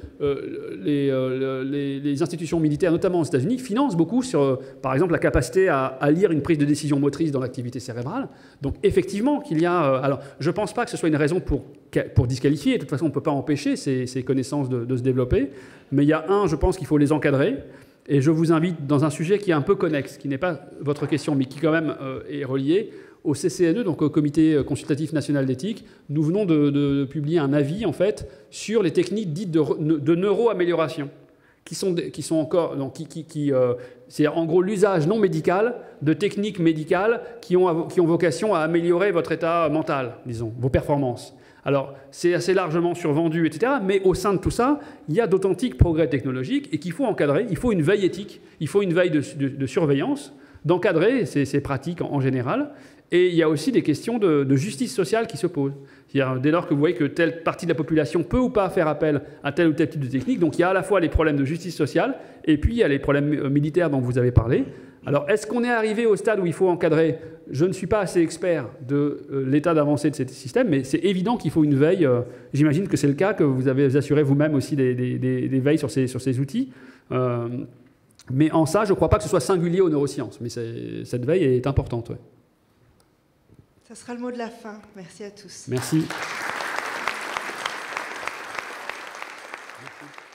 les institutions militaires, notamment aux États-Unis, financent beaucoup sur, par exemple, la capacité à lire une prise de décision motrice dans l'activité cérébrale. Donc effectivement qu'il y a... alors, je ne pense pas que ce soit une raison pour disqualifier. De toute façon, on ne peut pas empêcher ces connaissances de se développer. Mais il y a je pense qu'il faut les encadrer. Et je vous invite dans un sujet qui est un peu connexe, qui n'est pas votre question, mais qui quand même est relié au CCNE, donc au Comité consultatif national d'éthique. Nous venons de publier un avis, en fait, sur les techniques dites de neuroamélioration, qui sont encore... c'est en gros l'usage non médical de techniques médicales qui ont vocation à améliorer votre état mental, disons, vos performances. Alors, c'est assez largement survendu, etc. Mais au sein de tout ça, il y a d'authentiques progrès technologiques et qu'il faut encadrer. Il faut une veille éthique, il faut une veille de surveillance, d'encadrer ces pratiques en général. Et il y a aussi des questions de justice sociale qui se posent. C'est-à-dire, dès lors que vous voyez que telle partie de la population peut ou pas faire appel à tel ou tel type de technique, donc il y a à la fois les problèmes de justice sociale et puis il y a les problèmes militaires dont vous avez parlé. Alors, est-ce qu'on est arrivé au stade où il faut encadrer? Je ne suis pas assez expert de l'état d'avancée de ces systèmes, mais c'est évident qu'il faut une veille. J'imagine que c'est le cas, que vous avez assuré vous-même aussi des veilles sur ces outils. Mais en ça, je ne crois pas que ce soit singulier aux neurosciences. Mais cette veille est importante. Ouais. Ça sera le mot de la fin. Merci à tous. Merci.